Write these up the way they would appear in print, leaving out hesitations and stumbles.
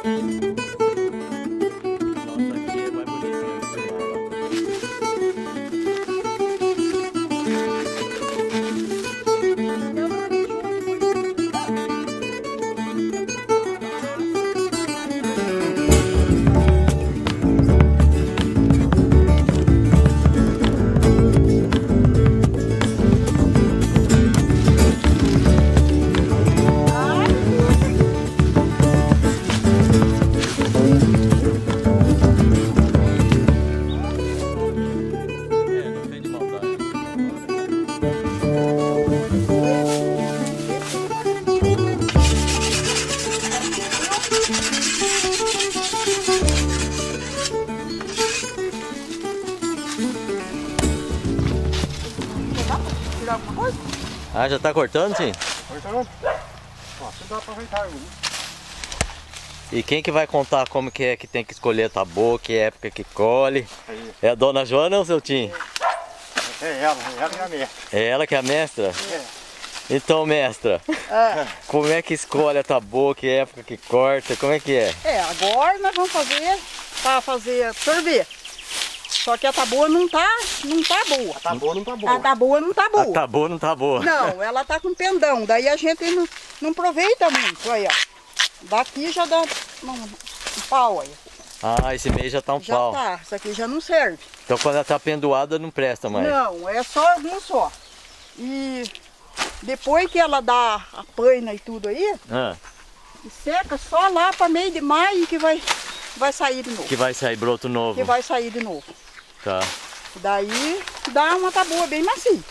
Ah, já tá cortando, sim? Cortando. Ó, você dá pra aproveitar. E quem que vai contar como que é que tem que escolher tabu, que época que colhe? Aí. É a dona Joana ou o seu Tim? É ela que é a mestra. É ela que é a mestra? É. Então, mestra, como é que escolhe a tabu, que época que corta, como é que é? Agora nós vamos fazer para fazer sorvete. Só que a taboa não tá boa. A taboa não tá boa. A taboa não tá boa. A tabu não tá boa. Não, ela tá com pendão. Daí a gente não aproveita muito. Aí, ó. Daqui já dá um pau aí. Ah, esse mês já tá um Já pau. tá. Isso aqui já não serve. Então quando ela tá pendoada não presta mais. Não, é só um só. E depois que ela dá a paina e tudo aí, Ah, seca só lá para meio de maio que vai sair de novo. que vai sair broto novo. Que vai sair de novo. Tá. Daí dá uma taboa bem macia.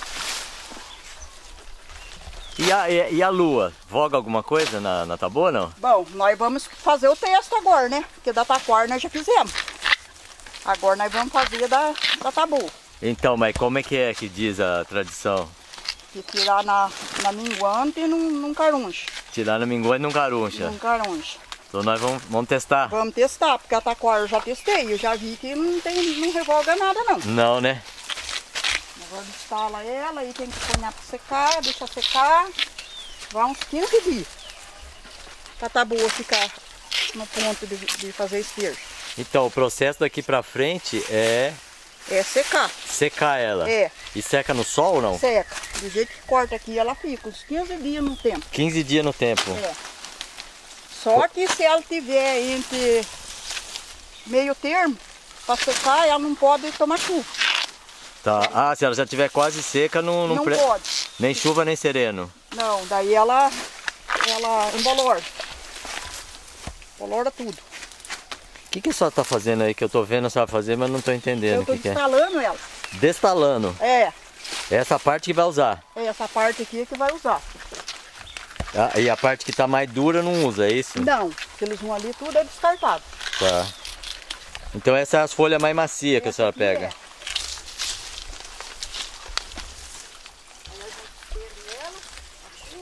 E a lua? Voga alguma coisa na taboa, não? Bom, nós vamos fazer o texto agora, né? Porque da taquara nós já fizemos. Agora nós vamos fazer da taboa. Então, mas como é que diz a tradição? Que tirar na minguante e num carunche. Tirar na minguante e não caruncha. Num carunche. Então nós vamos testar. Vamos testar, porque a taquara eu já testei. Eu já vi que não revoga nada não. Não, né? Agora instala ela e tem que pôr para secar, deixa secar. Vai uns 15 dias. Pra taboa ficar no ponto de fazer esterco. Então o processo daqui pra frente é É secar. secar ela. É. E seca no sol ou não? Seca. Do jeito que corta aqui, ela fica uns 15 dias no tempo. 15 dias no tempo. É. Só que se ela tiver entre meio termo, para secar, ela não pode tomar chuva. Tá. Ah, se ela já estiver quase seca, não Pode. nem chuva nem sereno. Não, daí ela embolora. Embolora tudo. O que a senhora tá fazendo aí que eu tô vendo a senhora fazer, mas não tô entendendo Eu tô o que é? instalando ela. Destalando. É Essa parte que vai usar. essa parte aqui é que vai usar. Ah, e a parte que tá mais dura não usa, é isso? Não, eles vão ali, tudo é descartado. Tá. Então essa é as folhas mais macias que a senhora aqui pega. é. Aí a gente estende ela, assim.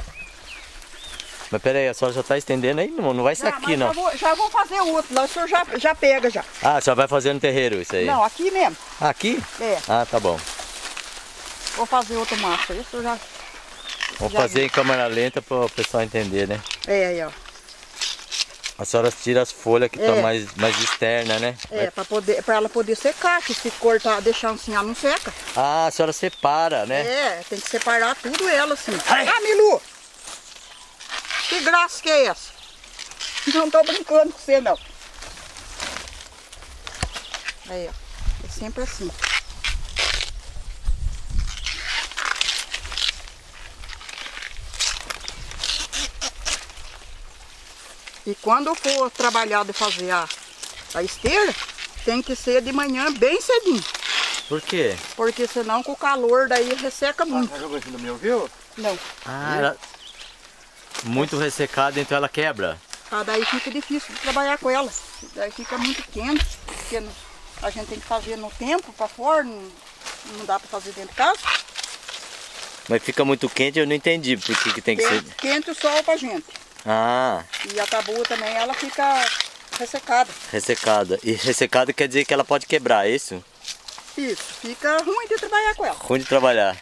Mas pera aí, a senhora já tá estendendo aí? Não vai ser aqui, não. Já vou fazer outro, lá o senhor já pega já. Ah, a senhora vai fazer no terreiro isso aí? Não, aqui mesmo. Aqui? É, Ah, tá bom. vou fazer outro maço. Isso já. Vamos Já fazer vi. em câmera lenta para o pessoal entender, né? É, aí, ó. A senhora tira as folhas que É. estão mais externas, né? É, pra ela poder secar, que se cortar, deixar assim, ela não seca. Ah, a senhora separa, né? É, tem que separar tudo ela assim. Ah, Milu! Que graça que é essa? Não tô brincando com você, não. Aí, ó. É sempre assim. E quando for trabalhar de fazer a esteira, tem que ser de manhã bem cedinho. Por quê? Porque senão com o calor daí resseca muito. Tá jogando no meu, viu? Não. Ah, ela... muito ressecada, então ela quebra. Ah, daí fica difícil de trabalhar com ela. Daí fica muito quente, porque a gente tem que fazer no tempo para fora, não dá para fazer dentro de casa. Mas fica muito quente, eu não entendi por que tem que ser... Quente o sol pra gente. Ah, E a taboa também, ela fica ressecada. ressecada. E ressecada quer dizer que ela pode quebrar, é isso? Isso, fica ruim de trabalhar com ela. Ruim de trabalhar.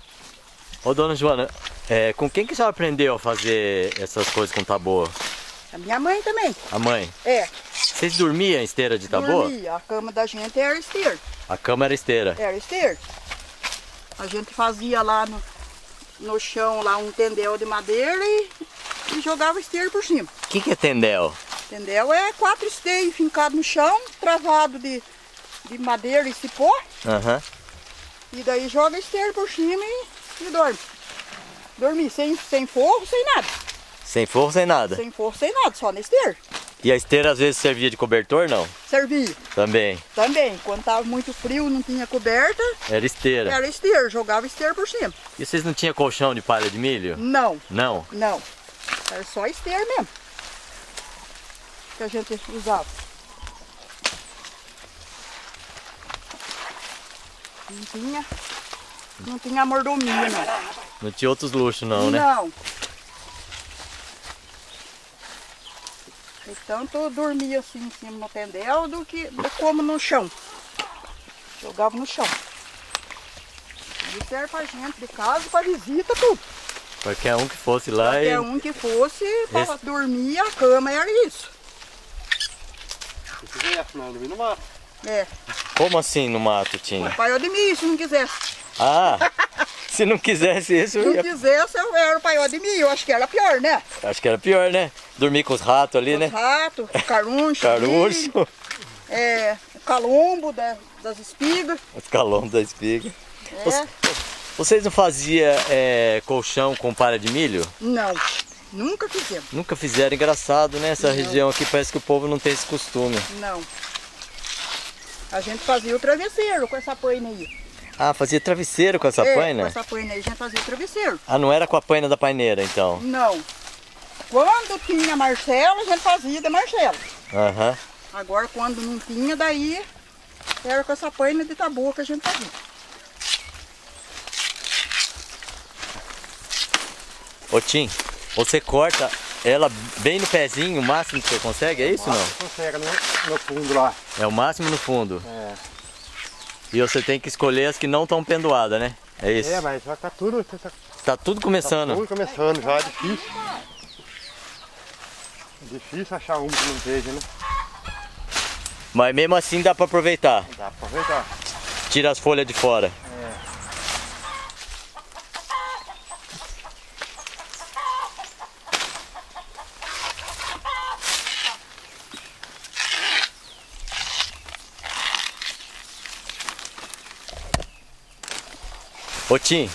Ô, dona Joana, com quem que a senhora aprendeu a fazer essas coisas com taboa? A minha mãe também. A mãe? É. Vocês dormiam em esteira de tabu? Dormia. A cama da gente era esteira. A cama era esteira? Era esteira. A gente fazia lá no chão lá um tendel de madeira e jogava esteira por cima. O que é tendel? Tendel é 4 esteios fincados no chão, travado de madeira e cipó. Aham. E daí joga esteira por cima e dorme. Dormir sem forro, sem nada. Sem forro, sem nada? Sem forro, sem nada, só na esteira. E a esteira às vezes servia de cobertor, não? Servia. Também? Também. Quando estava muito frio, não tinha coberta. Era esteira? Era esteira, jogava esteira por cima. E vocês não tinham colchão de palha de milho? Não. Não? Não. Era só esteira mesmo. Que a gente usava. Não tinha mordomia, não. Não tinha outros luxos não, né? Não. Então eu dormia assim em cima no tendel do como no chão. Jogava no chão. Isso era pra gente de casa, pra visita, tudo. Qualquer um que fosse lá Qualquer um que fosse, pra dormir, a cama era isso. Se quiser, não, dormir no mato. É. Como assim no mato tinha? Pai, eu de mim, se não quisesse. Ah, se não quisesse isso, Se eu não ia... quisesse, eu era o paiol de mim. Eu acho que era pior, né? Acho que era pior, né? Dormir com os ratos ali, né? Os ratos, caruncho, Caruncho, calombo das espigas. os calombos da espiga. É. Vocês não faziam colchão com palha de milho? Não, nunca fizemos. Nunca fizeram, engraçado, né? Essa região aqui parece que o povo não tem esse costume. Não. A gente fazia o travesseiro com essa paina aí. Ah, fazia travesseiro com essa paina? Com essa paina aí a gente fazia o travesseiro. Ah, não era com a paina da paineira, então? Não. Quando tinha Marcelo, a gente fazia da Marcelo. Aham. Agora, quando não tinha, daí era com essa paina de tabu que a gente fazia. Ô Tim, você corta ela bem no pezinho, o máximo que você consegue, é isso ou não? Consegue no fundo lá. É o máximo no fundo. É. E você tem que escolher as que não estão pendoadas, né? É isso? É, mas já tá tudo. Tá tudo começando. Tá tudo começando já, é difícil. Difícil achar uma que não esteja, né? Mas mesmo assim dá pra aproveitar. Dá pra aproveitar. Tira as folhas de fora. Ô Tim,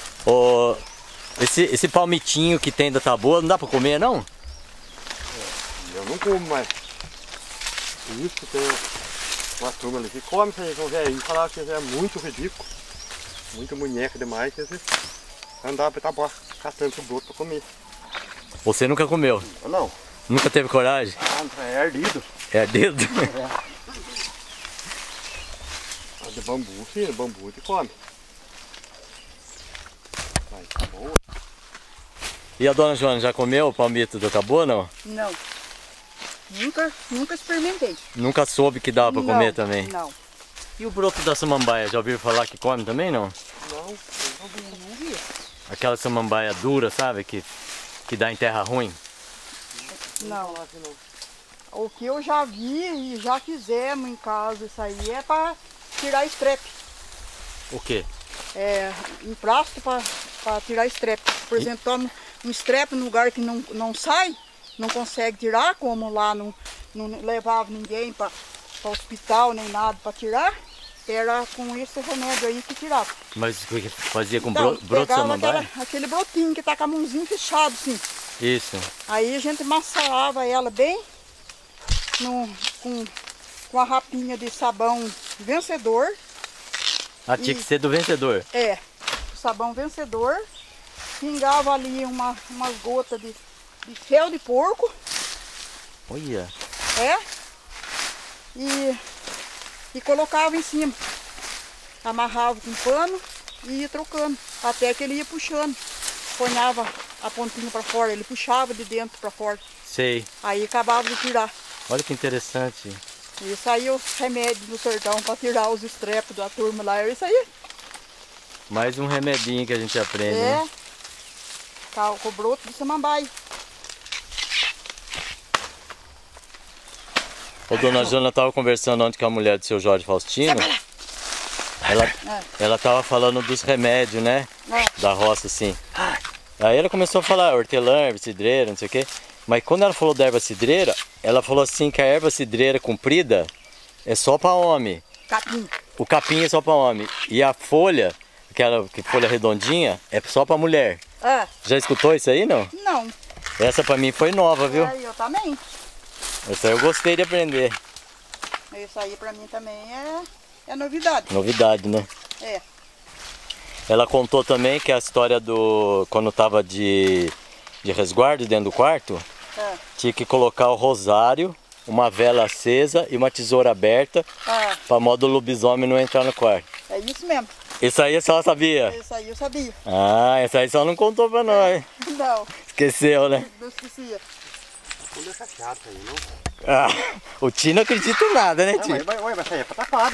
esse palmitinho que tem da taboa não dá pra comer não? Eu não como mais. Isso tem uma turma ali que come isso aí, com o velhinho, falava que é muito ridículo, muito munheca demais, que eles andavam pra taboa, catando o broto pra comer. Você nunca comeu? Eu não. Nunca teve coragem? Ah, é ardido. É dedo? É. De bambu, sim, de bambu que come. Mas tá boa. E a dona Joana já comeu o palmito da taboa não? Não. Nunca experimentei. Nunca soube que dava pra comer também? Não. E o broto da samambaia, já ouviram falar que come também não? Não, Não vi. Aquela samambaia dura, sabe? Que dá em terra ruim. Não. O que eu já vi e já fizemos em casa, isso aí é para tirar estrepe. O quê? É, em prasto para tirar estrepe. Por exemplo, toma um estrepe num lugar que não sai, não consegue tirar, como lá não levava ninguém para o hospital nem nada para tirar, era com esse remédio aí que tirava. Mas fazia com Então, broto de pegava samambaia? aquele brotinho que tá com a mãozinha fechada assim. Isso. Aí a gente maçarava ela bem com a rapinha de sabão vencedor. Ah, tinha que ser do vencedor. É, sabão vencedor. Pingava ali umas gotas de fel de porco. Olha. É. E colocava em cima. Amarrava com pano e ia trocando. Até que ele ia puxando. Ponhava a pontinha para fora, ele puxava de dentro para fora. Sei. Aí acabava de tirar. Olha que interessante. Isso aí os remédios do sertão para tirar os estrepos da turma lá, era isso aí. Mais um remedinho que a gente aprende, É. né? Com o broto de samambaia. Ô, dona Joana tava conversando ontem com a mulher do seu Jorge Faustino. Ela tava falando dos remédios, né? Da roça, assim. Aí ela começou a falar hortelã, erva cidreira, não sei o quê. Mas quando ela falou da erva cidreira, ela falou assim que a erva cidreira comprida é só para homem. Capim. O capim é só para homem. E a folha, aquela folha redondinha, é só para mulher. É. Já escutou isso aí, não? Não. Essa para mim foi nova, viu? É, eu também. Essa aí eu gostei de aprender. Isso aí pra mim também é novidade. Novidade, né? É. Ela contou também que a história do... Quando tava de resguardo dentro do quarto, tinha que colocar o rosário, uma vela acesa e uma tesoura aberta para modo lobisomem não entrar no quarto. É isso mesmo. Isso aí a senhora sabia? Isso aí eu sabia. Ah, essa aí só não contou pra nós. Não. Esqueceu, né? Não esquecia. Não deixa chato aí, não? Ah, o tio não acredita em nada, né, tio? Mas isso aí é pataquada.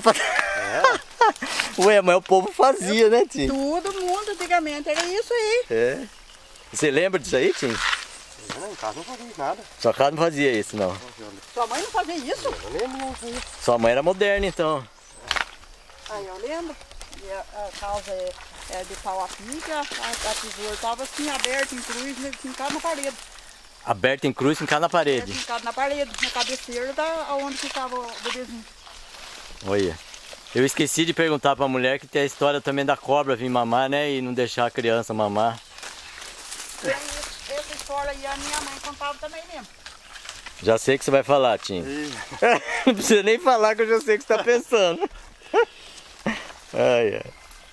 Ué, mas o povo fazia, né, tio? Todo mundo antigamente era isso aí. É. Você lembra disso aí, tio? Em casa não fazia nada. Sua casa não fazia isso, não. Sua mãe não fazia isso? Eu lembro não fazia. Sua mãe era moderna, então. Aí eu lembro. E a casa é de pau a pica, a tesoura estava assim aberta em cruz, fincada na parede. Aberta em cruz, fincada na parede. Fincada na parede, na cabeceira da onde ficava o bebezinho. Olha. Eu esqueci de perguntar pra mulher que tem a história também da cobra vir mamar, né? E não deixar a criança mamar. Essa história aí a minha mãe contava também mesmo. Já sei o que você vai falar, Tim. Não precisa nem falar que eu já sei o que você tá pensando. Ai, ai.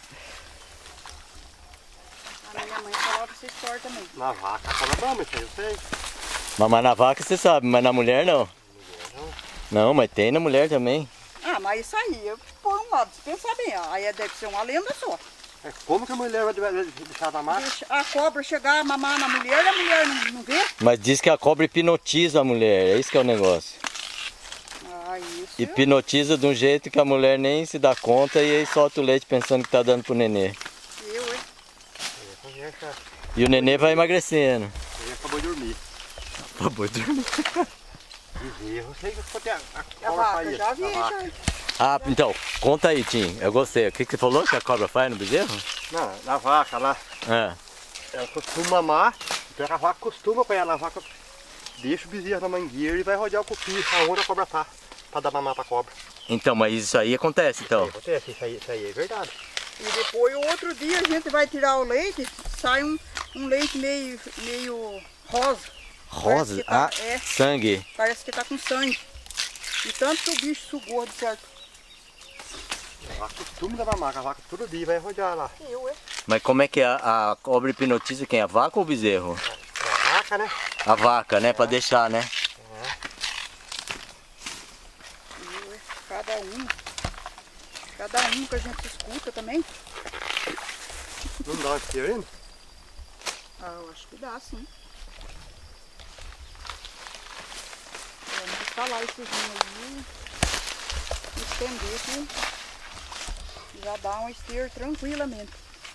A minha mãe falava essa história também. Na vaca, fala brama, isso aí eu sei. Mamar na vaca você sabe, mas na mulher não. Não, mas tem na mulher também. Ah, mas isso aí, por um lado, se pensar bem, aí deve ser uma lenda só. Como que a mulher vai deixar mamar? Deixa a cobra chegar a mamar na mulher e a mulher não vê? Mas diz que a cobra hipnotiza a mulher, é isso que é o negócio. Ah, isso. Hipnotiza de um jeito que a mulher nem se dá conta e aí solta o leite pensando que tá dando pro nenê. E o nenê vai emagrecendo. Ele acabou de dormir. Acabou de dormir. Eu sei que pode ter A vaca, já vi, já. Ah, então, conta aí, Tim. Eu gostei. O que você falou que a cobra faz no bezerro? Não, na vaca lá. Ela costuma mamar, então a vaca costuma apanhar na vaca, deixa o bezerro na mangueira e vai rodear o cupim aonde a cobra tá, pra dar mamar pra cobra. Então, mas isso aí acontece, então? Acontece, isso aí é verdade. E depois, o outro dia, a gente vai tirar o leite, sai um leite meio rosa. Rosa? Tá, sangue. Parece que tá com sangue. E tanto que o bicho sugou, de certo. A vaca costuma dar mamar, a vaca todo dia vai rodear lá. Mas como é que a cobra hipnotiza quem? A vaca ou o bezerro? A vaca, né? A vaca, né? Pra deixar, né? Cada um que a gente escuta também. Não dá uma esteira ainda? Ah, eu acho que dá, sim. Vamos instalar esse vinho aí, estender que já dá uma esteira tranquilamente.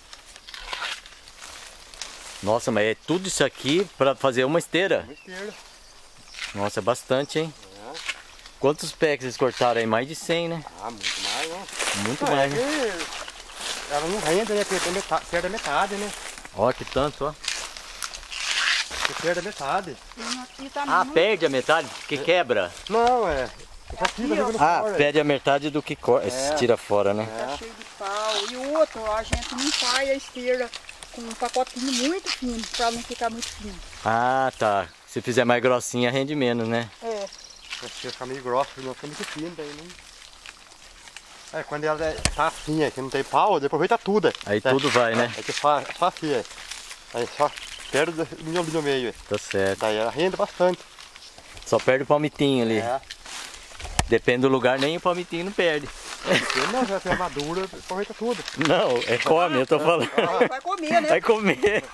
Nossa, mas é tudo isso aqui pra fazer uma esteira? Uma esteira. Nossa, é bastante, hein? Quantos pés vocês cortaram aí? Mais de 100, né? Ah, muito mais, né? Muito mais, né? Ela não rende, né? Perde a metade, né? Ó, que tanto, ó. Você perde a metade. Aqui tá Perde a metade? Que quebra? Não, aqui, perde a metade do que tira fora, né? Tá cheio de pau. E o outro, a gente não faz a esteira com um pacotinho muito fino, pra não ficar muito fino. Ah, tá. Se fizer mais grossinha, rende menos, né? Se ficar meio grosso, não fica muito fino, daí não... quando ela tá assim, que não tem pau, depois vai tudo. Aí tudo vai, né? É que só assim, Aí só perde o miolinho no meio. Tá certo. Daí ela rende bastante. Só perde o palmitinho ali. Depende do lugar, nem o palmitinho não perde. Não, já tem madura, aproveita tudo. Não, come, eu tô falando. Vai comer, né? Vai comer.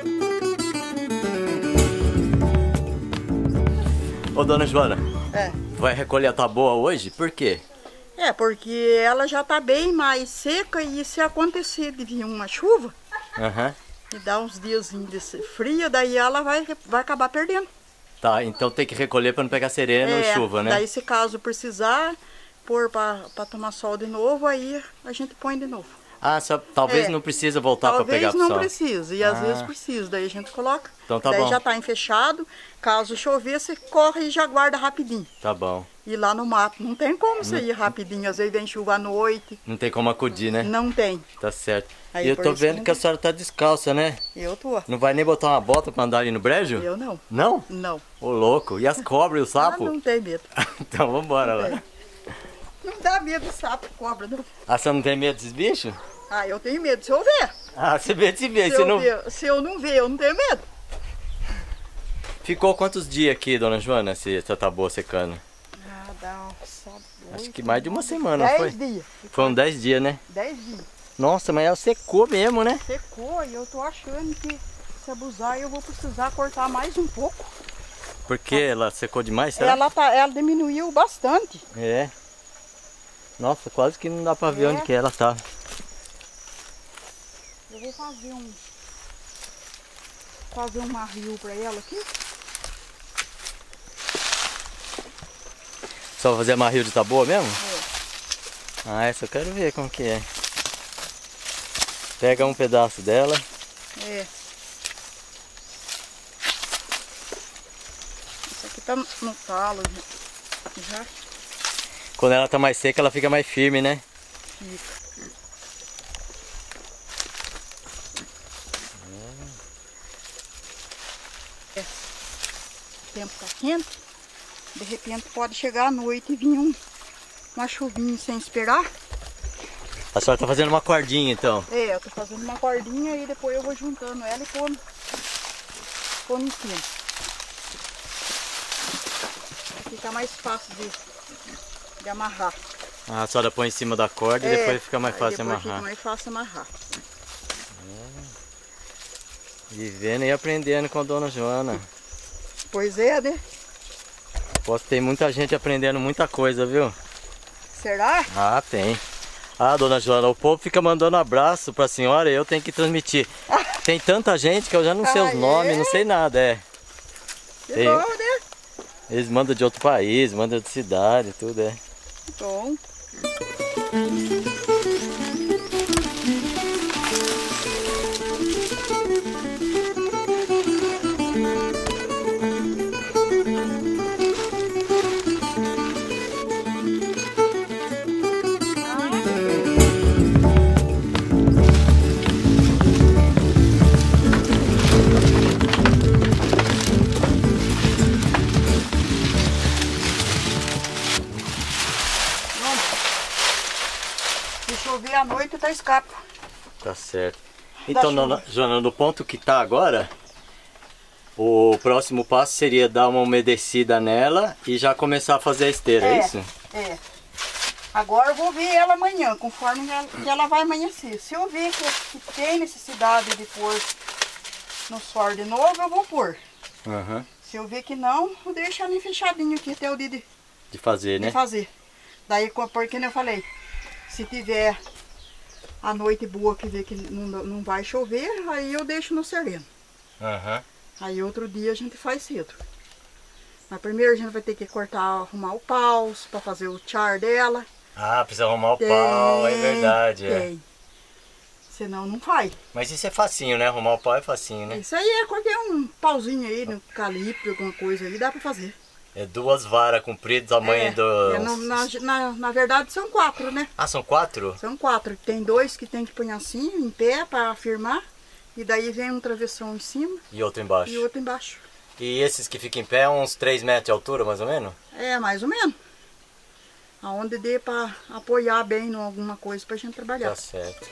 Ô, dona Joana, vai recolher a taboa hoje? Por quê? É, porque ela já tá bem mais seca e se acontecer de vir uma chuva, e dar uns diazinhos desse frio, daí ela vai acabar perdendo. Tá, então tem que recolher para não pegar sereno e chuva, né? Daí se caso precisar pôr para tomar sol de novo, aí a gente põe de novo. Ah, talvez não precisa voltar para pegar sol. Talvez não precisa, e às vezes precisa, daí a gente coloca. Então tá daí bom. Já tá enfechado, caso chover, você corre e já guarda rapidinho. Tá bom. E lá no mato não tem como você ir rapidinho, às vezes vem chuva à noite. Não tem como acudir, né? Não tem. Tá certo. Aí, e eu tô vendo que a senhora tá descalça, né? Eu tô. Não vai nem botar uma bota pra andar ali no brejo? Eu não. Não? Não. Ô louco, e as cobras e o sapo? Não tem medo. Então vambora lá. Não dá medo de sapo, cobra, não. Ah, você não tem medo desses bichos? Ah, eu tenho medo se eu ver. Ah, você vê de ver, Se eu não ver, eu não tenho medo. Ficou quantos dias aqui, dona Joana, essa taboa secando? Ah, dá Acho que mais de uma semana, não foi? 10 dias. Foram 10 dias, né? 10 dias. Nossa, mas ela secou mesmo, né? Secou e eu tô achando que se abusar eu vou precisar cortar mais um pouco. Porque ela secou demais, será? Ela diminuiu bastante. É. Nossa, quase que não dá pra ver onde que ela tá. Eu vou fazer um marril pra ela aqui. Só fazer marril de taboa mesmo? É. Ah, essa eu quero ver como que é. Pega um pedaço dela. É. Isso aqui tá no talo já. Quando ela tá mais seca, ela fica mais firme, né? Fica. O tempo tá quente. De repente pode chegar à noite e vir uma chuvinha sem esperar. A senhora tá fazendo uma cordinha então? É, eu tô fazendo uma cordinha e depois eu vou juntando ela e pondo em cima. Fica mais fácil de amarrar. Ah, a senhora põe em cima da corda e depois fica mais fácil de amarrar. Fica mais fácil amarrar. Vivendo e aprendendo com a dona Joana. Pois é, né? Posso ter muita gente aprendendo muita coisa, viu? Será? Ah, tem. Ah, dona Joana, o povo fica mandando abraço pra senhora e eu tenho que transmitir. Tem tanta gente que eu já não sei os nomes, não sei nada, é. Que bom, né? Eles mandam de outro país, mandam de cidade, tudo, é. Bom. Se chover à noite, tá escapa. Tá certo. Então, dona Joana, no ponto que tá agora, o próximo passo seria dar uma umedecida nela e já começar a fazer a esteira, é isso? É. Agora eu vou ver ela amanhã, conforme ela vai amanhecer. Se eu ver que tem necessidade de pôr no sol de novo, eu vou pôr. Se eu ver que não, eu deixo ela fechadinho aqui até o dia de fazer, né? De fazer. Daí, porque eu falei, se tiver a noite boa que vê que não vai chover, aí eu deixo no sereno. Aí outro dia a gente faz cedo. Mas primeiro a gente vai ter que arrumar o paus para fazer o char dela. Ah, precisa arrumar o pau, é verdade. Tem. Senão não faz. Mas isso é facinho, né? Arrumar o pau é facinho, né? Isso aí é qualquer um pauzinho aí, no calipso, alguma coisa aí, dá para fazer. É 2 varas compridas, tamanho do... Na verdade são 4, né? Ah, são 4? São 4. Tem 2 que tem que pôr assim, em pé, para firmar. E daí vem um travessão em cima. E outro embaixo. E outro embaixo. E esses que ficam em pé, uns 3 metros de altura, mais ou menos? É, mais ou menos. Aonde dê para apoiar bem em alguma coisa pra gente trabalhar. Tá certo.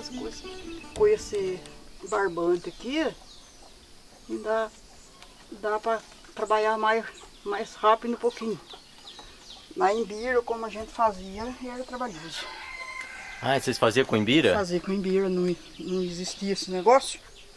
com esse barbante aqui, ainda dá para trabalhar mais rápido um pouquinho. Na imbira, como a gente fazia, era trabalhoso. Ah, vocês faziam com imbira? Fazia com imbira, não existia esse negócio.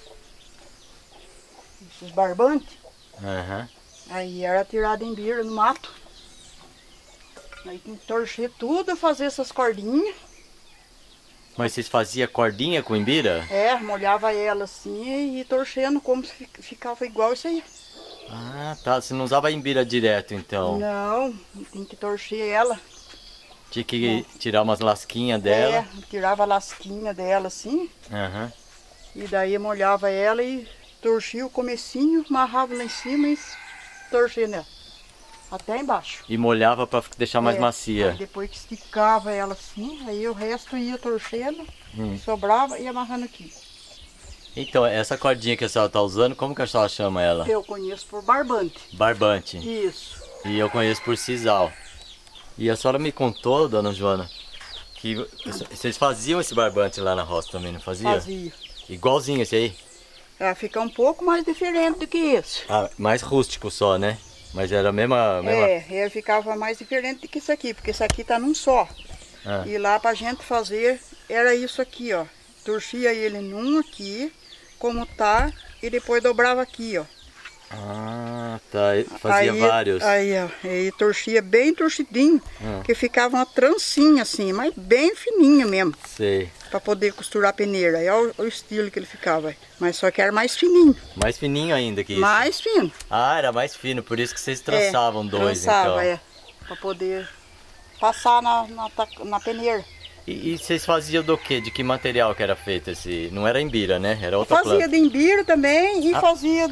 Esses barbantes. Uhum. Aí era tirado imbira no mato. Aí tem que torcer tudo, fazer essas cordinhas. Mas vocês faziam cordinha com imbira? É, molhava ela assim e torcendo como se ficava igual isso aí. Ah, tá. Você não usava a imbira direto, então? Não, tem que torcer ela. Tinha que tirar umas lasquinhas dela? É, tirava a lasquinha dela assim. Uhum. E daí molhava ela e torcia o comecinho, amarrava lá em cima e torcia nela. Até embaixo. E molhava para deixar mais macia. Aí depois que esticava ela assim, aí o resto ia torcendo, sobrava e amarrando aqui. Então, essa cordinha que a senhora está usando, como que a senhora chama ela? Eu conheço por barbante. Barbante. Isso. E eu conheço por sisal. E a senhora me contou, dona Joana, que vocês faziam esse barbante lá na roça também, não fazia? Fazia. Igualzinho esse aí? Ah, fica um pouco mais diferente do que esse. Ah, mais rústico só, né? Mas era a mesma... É, ficava mais diferente do que isso aqui, porque isso aqui tá num só. Ah. E lá pra gente fazer, era isso aqui, ó. Torcia ele num aqui, como tá, e depois dobrava aqui, ó. Ah, tá. Fazia vários. Aí torcia bem torcidinho, que ficava uma trancinha assim, mas bem fininho mesmo. Sei. Pra poder costurar a peneira. É o estilo que ele ficava. Mas só que era mais fininho. Mais fininho ainda que isso? Mais fino. Ah, era mais fino, por isso que vocês trançavam dois, trançava, então. Pra poder passar na peneira. E vocês faziam do quê? De que material que era feito esse? Não era imbira, né? Era outra planta. Fazia de imbira também e fazia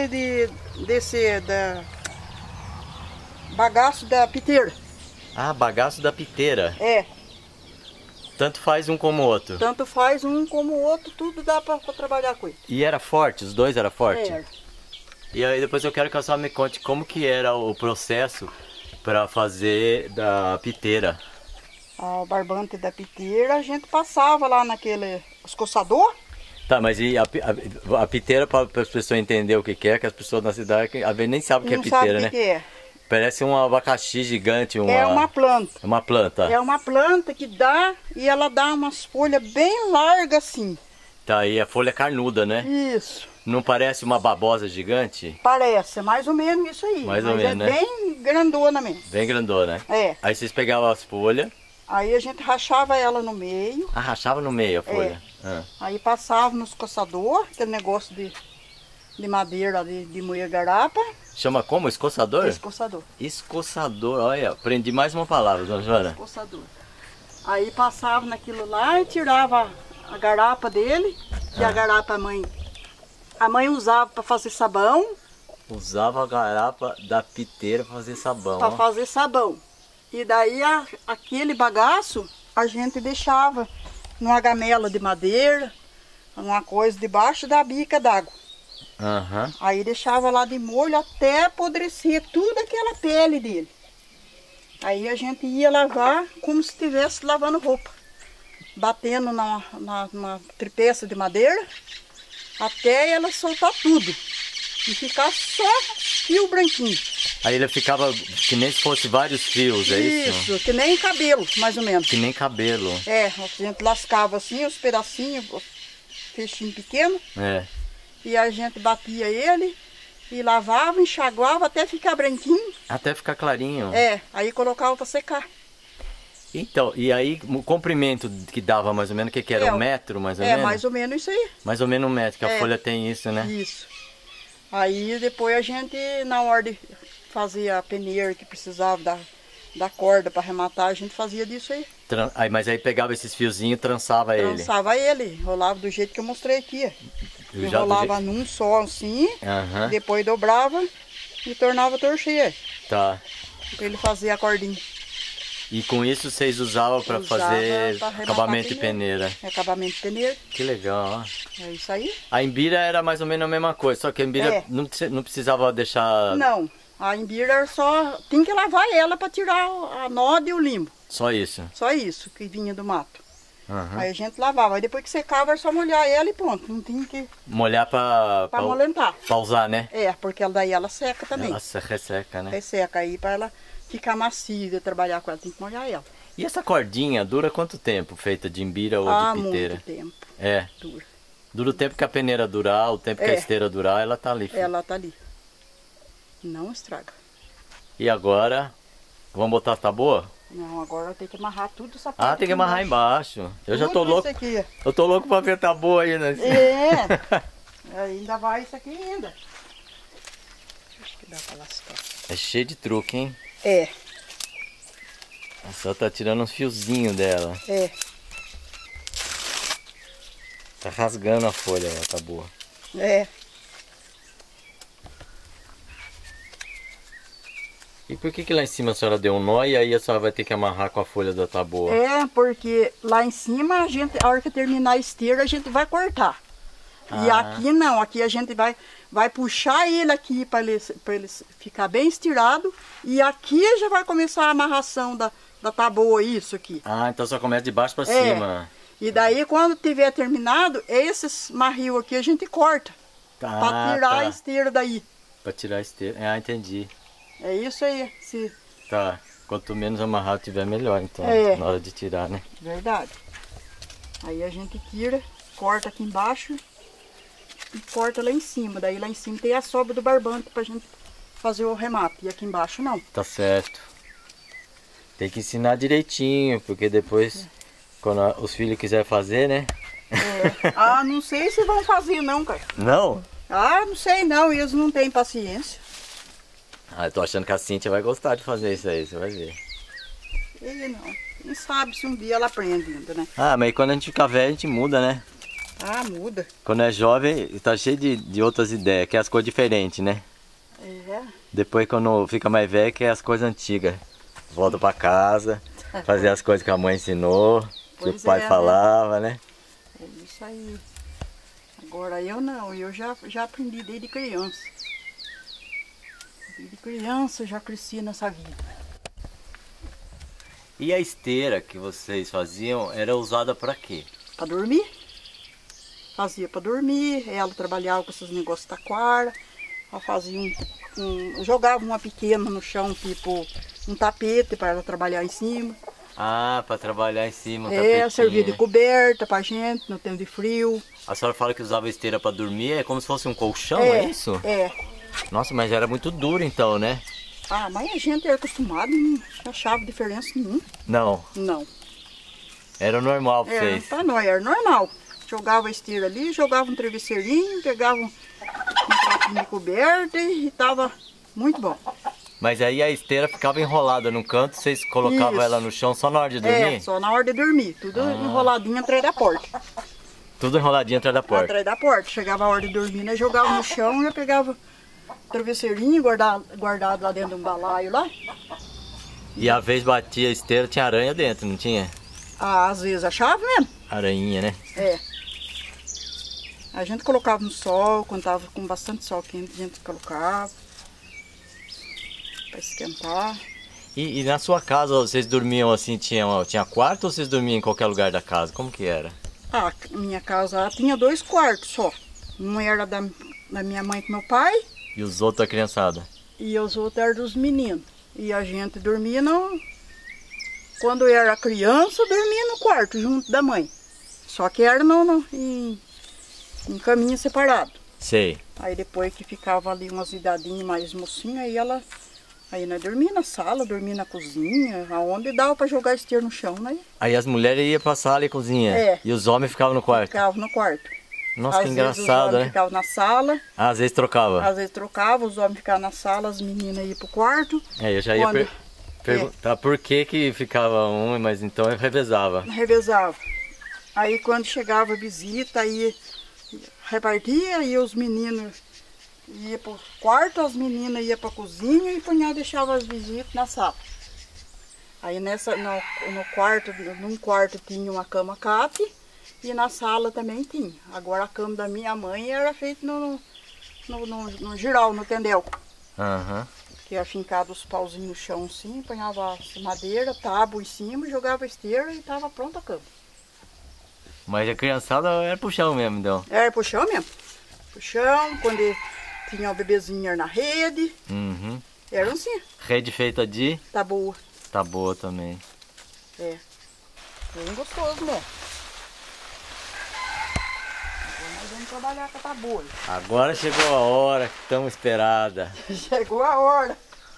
bagaço da piteira. Ah, bagaço da piteira. É. Tanto faz um como o outro. Tanto faz um como o outro, tudo dá pra trabalhar com ele. E era forte? Os dois eram fortes? Era. E aí depois eu quero que a senhora me conte como que era o processo para fazer da piteira. O barbante da piteira a gente passava lá naquele escoçador. Tá, mas e a piteira, para as pessoas entenderem o que é, que as pessoas na cidade às vezes nem sabem o que é piteira, né? Que é. Parece um abacaxi gigante. É uma planta. É uma planta. É uma planta que dá e ela dá umas folhas bem largas assim. Tá, e a folha é carnuda, né? Isso. Não parece uma babosa gigante? Parece, é mais ou menos isso aí. Mais ou menos, né? Bem grandona mesmo. Bem grandona, né? É. Aí vocês pegavam as folhas. Aí a gente rachava ela no meio. Ah, rachava no meio a folha. Aí passava nos coçador, aquele negócio de madeira de moer garapa. Chama como? Escoçador? Escoçador. Escoçador, olha, aprendi mais uma palavra, dona Joana. Escoçador. Aí passava naquilo lá e tirava a garapa dele, que a garapa a mãe usava para fazer sabão. Usava a garapa da piteira para fazer sabão. Para fazer sabão. E daí aquele bagaço a gente deixava numa gamela de madeira, uma coisa debaixo da bica d'água. Uhum. Aí deixava lá de molho até apodrecer tudo aquela pele dele. Aí a gente ia lavar como se estivesse lavando roupa. Batendo numa tripeça de madeira até ela soltar tudo. E ficar só fio branquinho. Aí ele ficava que nem se fosse vários fios, é isso? Isso, que nem cabelo, mais ou menos. Que nem cabelo. É, a gente lascava assim, os pedacinhos, fechinho pequeno. É. E a gente batia ele e lavava, enxaguava até ficar branquinho. Até ficar clarinho. É, aí colocava para secar. Então, e aí o comprimento que dava mais ou menos, o que era? 1 metro mais ou menos? É, mais ou menos isso aí. Mais ou menos 1 metro, que a folha tem isso, né? Isso. Aí depois a gente, na hora de fazer a peneira que precisava da corda para arrematar, a gente fazia disso aí. Mas aí pegava esses fiozinhos e trançava ele? Trançava ele, rolava do jeito que eu mostrei aqui. Enrolava num só assim, depois dobrava e tornava torcer. Tá. Pra ele fazer a cordinha. E com isso vocês usavam para fazer acabamento de peneira? Acabamento de peneira. Que legal, ó. É isso aí. A imbira era mais ou menos a mesma coisa, só que a imbira não precisava deixar... Não, a imbira só tinha que lavar ela para tirar a nódoa e o limbo. Só isso? Só isso que vinha do mato. Uhum. Aí a gente lavava. Aí depois que secava era só molhar ela e pronto. Não tinha que... Molhar pra molentar. Pra usar, né? É, porque daí ela seca também. Ela resseca, né? Resseca aí pra ela ficar macia de trabalhar com ela. Tem que molhar ela. E essa cordinha dura quanto tempo? Feita de imbira ou de piteira? Muito tempo. É. Dura. Dura o tempo que a peneira durar, o tempo que a esteira durar, ela tá ali. Ela tá ali. Não estraga. E agora, vamos botar a taboa? Não, agora tem que amarrar tudo essa parte. Ah, tem que amarrar embaixo. Eu já tô louco. Aqui. Eu tô louco pra ver taboa aí, né? É. Ainda vai isso aqui ainda. Acho que dá pra lascar. É cheio de truque, hein? É. Só tá tirando uns fiozinhos dela. É. Tá rasgando a folha, a taboa. É. E por que lá em cima a senhora deu um nó e aí a senhora vai ter que amarrar com a folha da taboa? É, porque lá em cima, a hora que terminar a esteira, a gente vai cortar. E aqui não, aqui a gente vai puxar ele aqui para ele ficar bem estirado. E aqui já vai começar a amarração da taboa, isso aqui. Ah, então só começa de baixo para cima. E daí quando tiver terminado, esses marril aqui a gente corta. Para tirar a esteira daí. Para tirar a esteira, ah, entendi. É isso aí. Tá, quanto menos amarrado tiver melhor então, na hora de tirar, né? Verdade. Aí a gente tira, corta aqui embaixo e corta lá em cima. Daí lá em cima tem a sobra do barbante pra gente fazer o remate. E aqui embaixo não. Tá certo. Tem que ensinar direitinho, porque depois, quando os filhos quiserem fazer, né? É. Ah, não sei se vão fazer não, cara. Não? Ah, não sei não, eles não têm paciência. Ah, eu tô achando que a Cíntia vai gostar de fazer isso aí, você vai ver. Ele não. Quem sabe se um dia ela aprende ainda, né? Ah, mas quando a gente ficar velho, a gente muda, né? Ah, muda. Quando é jovem, tá cheio de outras ideias, quer as coisas diferentes, né? É. Depois, quando fica mais velho, quer as coisas antigas. Volta pra casa, fazer as coisas que a mãe ensinou, que o pai falava, né? É isso aí. Agora eu não, eu já aprendi desde criança. Desde criança eu já cresci nessa vida. E a esteira que vocês faziam era usada para quê? Para dormir. Fazia para dormir, ela trabalhava com esses negócios de taquara. Ela fazia jogava uma pequena no chão, tipo um tapete para ela trabalhar em cima. Ah, para trabalhar em cima, servia de coberta pra gente no tempo de frio. A senhora fala que usava esteira para dormir, é como se fosse um colchão, é isso? É. Nossa, mas era muito duro então, né? Ah, mas a gente era acostumado, não achava diferença nenhuma. Não? Não. Era normal pra vocês? Pra nós era normal. Jogava a esteira ali, jogava um travesseirinho, pegava um pratinho de coberta e tava muito bom. Mas aí a esteira ficava enrolada no canto, vocês colocavam ela no chão só na hora de dormir? É, só na hora de dormir, tudo enroladinho atrás da porta. Tudo enroladinho atrás da porta? Atrás da porta. Chegava a hora de dormir, né? Jogava no chão e eu pegava travesseirinho guardado lá dentro de um balaio lá. E a vez batia a esteira, tinha aranha dentro, não tinha? Ah, às vezes achava mesmo. Aranhinha, né? É. A gente colocava no sol, quando tava com bastante sol quente, a gente colocava para esquentar. E na sua casa vocês dormiam assim, tinha quarto ou vocês dormiam em qualquer lugar da casa? Como que era? Ah, minha casa tinha 2 quartos só. Um era da minha mãe e do meu pai. E os outros da criançada? E os outros eram dos meninos. E a gente dormia quando eu era criança, dormia no quarto junto da mãe. Só que era em caminho separado. Sei. Aí depois que ficava ali umas idadinhas mais mocinhas, aí nós dormia na sala, dormia na cozinha, aonde dava para jogar esteira no chão, né? Aí as mulheres iam pra sala e cozinha? É. E os homens ficavam no quarto? Ficavam no quarto. Nossa, que engraçado, né? Os homens né? ficavam na sala. Ah, às vezes trocava? Às vezes trocava, os homens ficavam na sala, as meninas iam pro quarto. Eu já ia perguntar por que ficava um, mas então eu revezava. Revezava. Aí quando chegava a visita, aí repartia e os meninos iam pro quarto, as meninas iam pra cozinha e o cunhado deixava as visitas na sala. Aí num quarto tinha uma cama cap e na sala também tinha. Agora a cama da minha mãe era feita no giral, no tendel. Aham. Que ia fincado os pauzinhos no chão assim, apanhava madeira, tábua em cima, jogava esteira e estava pronta a cama. Mas a criançada era pro chão mesmo, então. Era pro chão mesmo. Pro chão, quando tinha o bebezinho era na rede. Uhum. Era assim. Rede feita de? Tá boa. Tá boa também. É. Bem gostoso, né? Agora nós vamos trabalhar com a taboa. Agora chegou a hora que estamos esperada. Chegou a hora.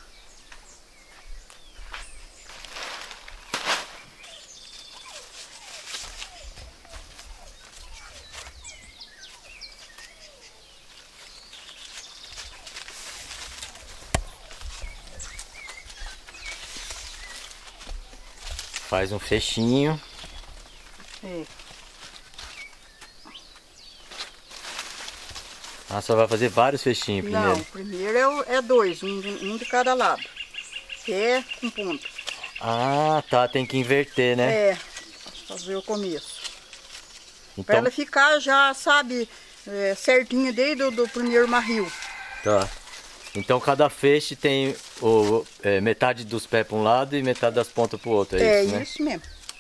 Faz um fechinho. É. Ah, só vai fazer vários fechinhos primeiro. Não, primeiro é dois, um de cada lado. Pé com ponta. Ah, tá, tem que inverter, né? É, fazer o começo. Pra Então, ela ficar já, sabe, certinha desde o primeiro marril. tá. Então cada feixe tem metade dos pés para um lado e metade das pontas para o outro, é isso, né? É isso mesmo.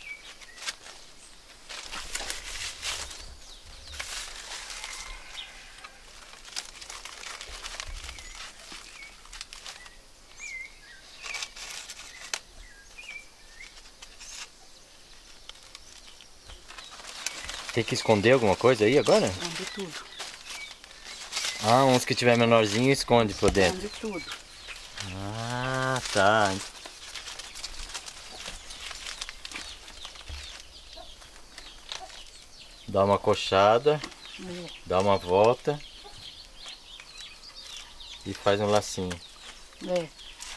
Tem que esconder alguma coisa aí agora? Esconde tudo. Ah, uns que tiver menorzinho esconde por dentro. Esconde tudo. Ah, tá. Dá uma coxada, dá uma volta e faz um lacinho. É.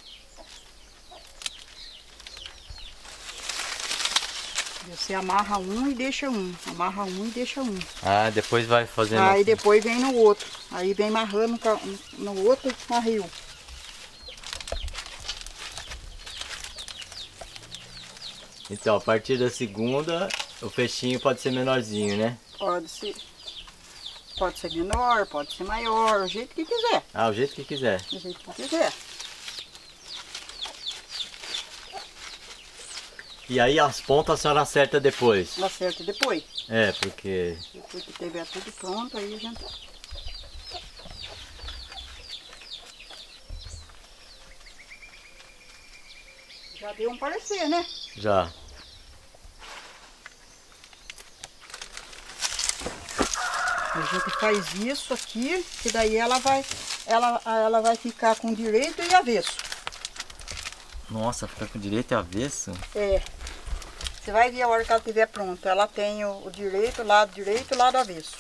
Você amarra um e deixa um. Amarra um e deixa um. Ah, depois vai fazendo. Aí depois vem no outro. Aí vem amarrando no outro marril. Então, a partir da segunda, o fechinho pode ser menorzinho, né? Pode ser menor, pode ser maior, o jeito que quiser. Ah, o jeito que quiser. Do jeito que quiser. E aí as pontas a senhora acerta depois? Acerta depois. É, porque... Depois que tiver tudo pronto, aí a gente... Já deu um parecer, né? Já. A gente faz isso aqui, que daí ela vai ficar com direito e avesso. Nossa, fica com direito e avesso? É. Você vai ver a hora que ela estiver pronta. Ela tem o direito, o lado avesso.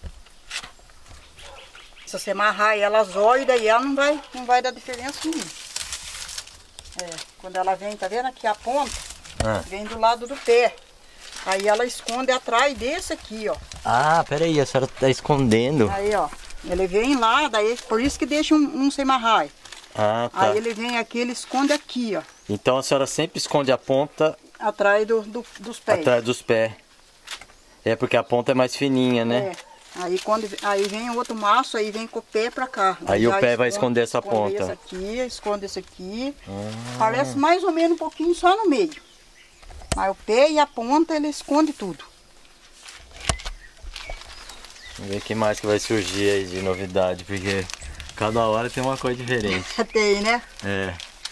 Se você amarrar ela zóio, daí ela não vai dar diferença nenhuma. É, quando ela vem, tá vendo aqui a ponta? Vem do lado do pé. Aí ela esconde atrás desse aqui, ó. Ah, peraí, a senhora tá escondendo. Aí, ó. Ele vem lá, daí por isso que deixa um sem amarrar. Ah, tá. Aí ele vem aqui, ele esconde aqui, ó. Então a senhora sempre esconde a ponta Atrás dos pés. atrás dos pés. É porque a ponta é mais fininha, né? É. Aí vem o outro maço, aí vem com o pé pra cá. Aí o pé vai esconder essa ponta. Esse aqui, esconde esse aqui. Parece mais ou menos um pouquinho só no meio. Mas o pé e a ponta ele esconde tudo. Vamos ver o que mais que vai surgir aí de novidade, porque cada hora tem uma coisa diferente. Tem, né? É.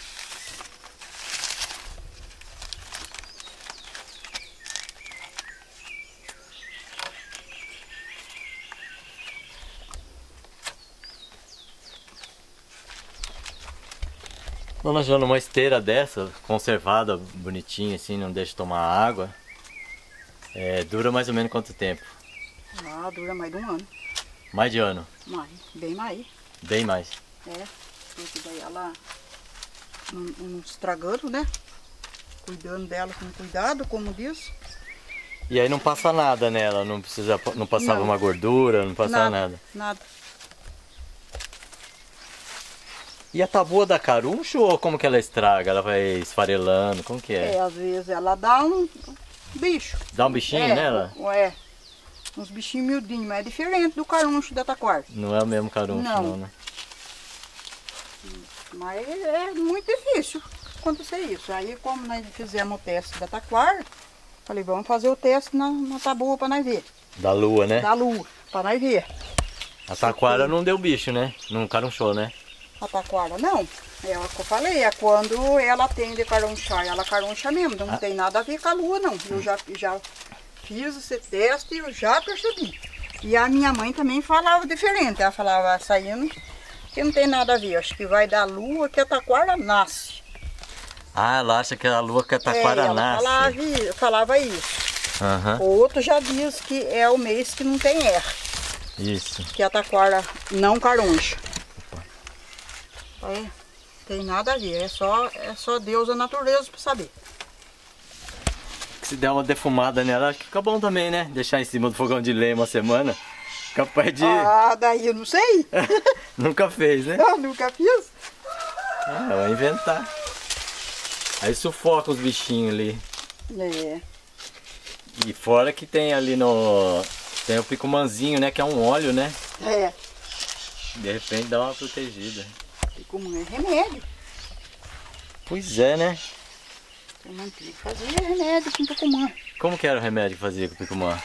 Dona Joana, uma esteira dessa, conservada, bonitinha assim, não deixa tomar água, dura mais ou menos quanto tempo? Ah, dura mais de um ano. Mais de ano? Mais, bem mais. Bem mais. É, porque daí ela não estragando, né? Cuidando dela com cuidado, como diz. E aí não passa nada nela, não passava uma gordura, não passava nada. Nada. E a taboa da caruncho ou como que ela estraga? Ela vai esfarelando, como que é? É, às vezes ela dá um bicho. Dá um bichinho nela? É, uns bichinhos miudinhos, mas é diferente do caruncho da taquara. Não é o mesmo caruncho não, né? Mas é muito difícil acontecer isso. Aí como nós fizemos o teste da taquara, Falei, vamos fazer o teste na taboa pra nós ver. Da lua, né? Da lua, pra nós ver. A taquara não deu bicho, né? Não carunchou, né? A taquara não. É o que eu falei, é quando ela tem de carunchar, ela caruncha mesmo. Não tem nada a ver com a lua, não. Eu já fiz esse teste e eu já percebi. E a minha mãe também falava diferente. Ela falava, saindo, que não tem nada a ver. Acho que vai da lua que a taquara nasce. Ah, ela acha que a lua que a taquara nasce. Ela falava isso. Uhum. Outro já diz que é o mês que não tem erra. Isso. Que a taquara não caruncha. É, tem nada a ver, é só Deus, a natureza para saber. Se der uma defumada nela, acho que fica bom também, né? Deixar em cima do fogão de lenha uma semana. Capaz de... Ah, daí eu não sei. Nunca fez, né? Eu nunca fiz. Ah, vai inventar. Aí sufoca os bichinhos ali. É. E fora que tem ali tem o picumanzinho, né? Que é um óleo, né? É. De repente dá uma protegida. Picumã é remédio. Pois é, né? Tem mantiga que fazia remédio com picumã. Como que era o remédio que fazia com o picumã?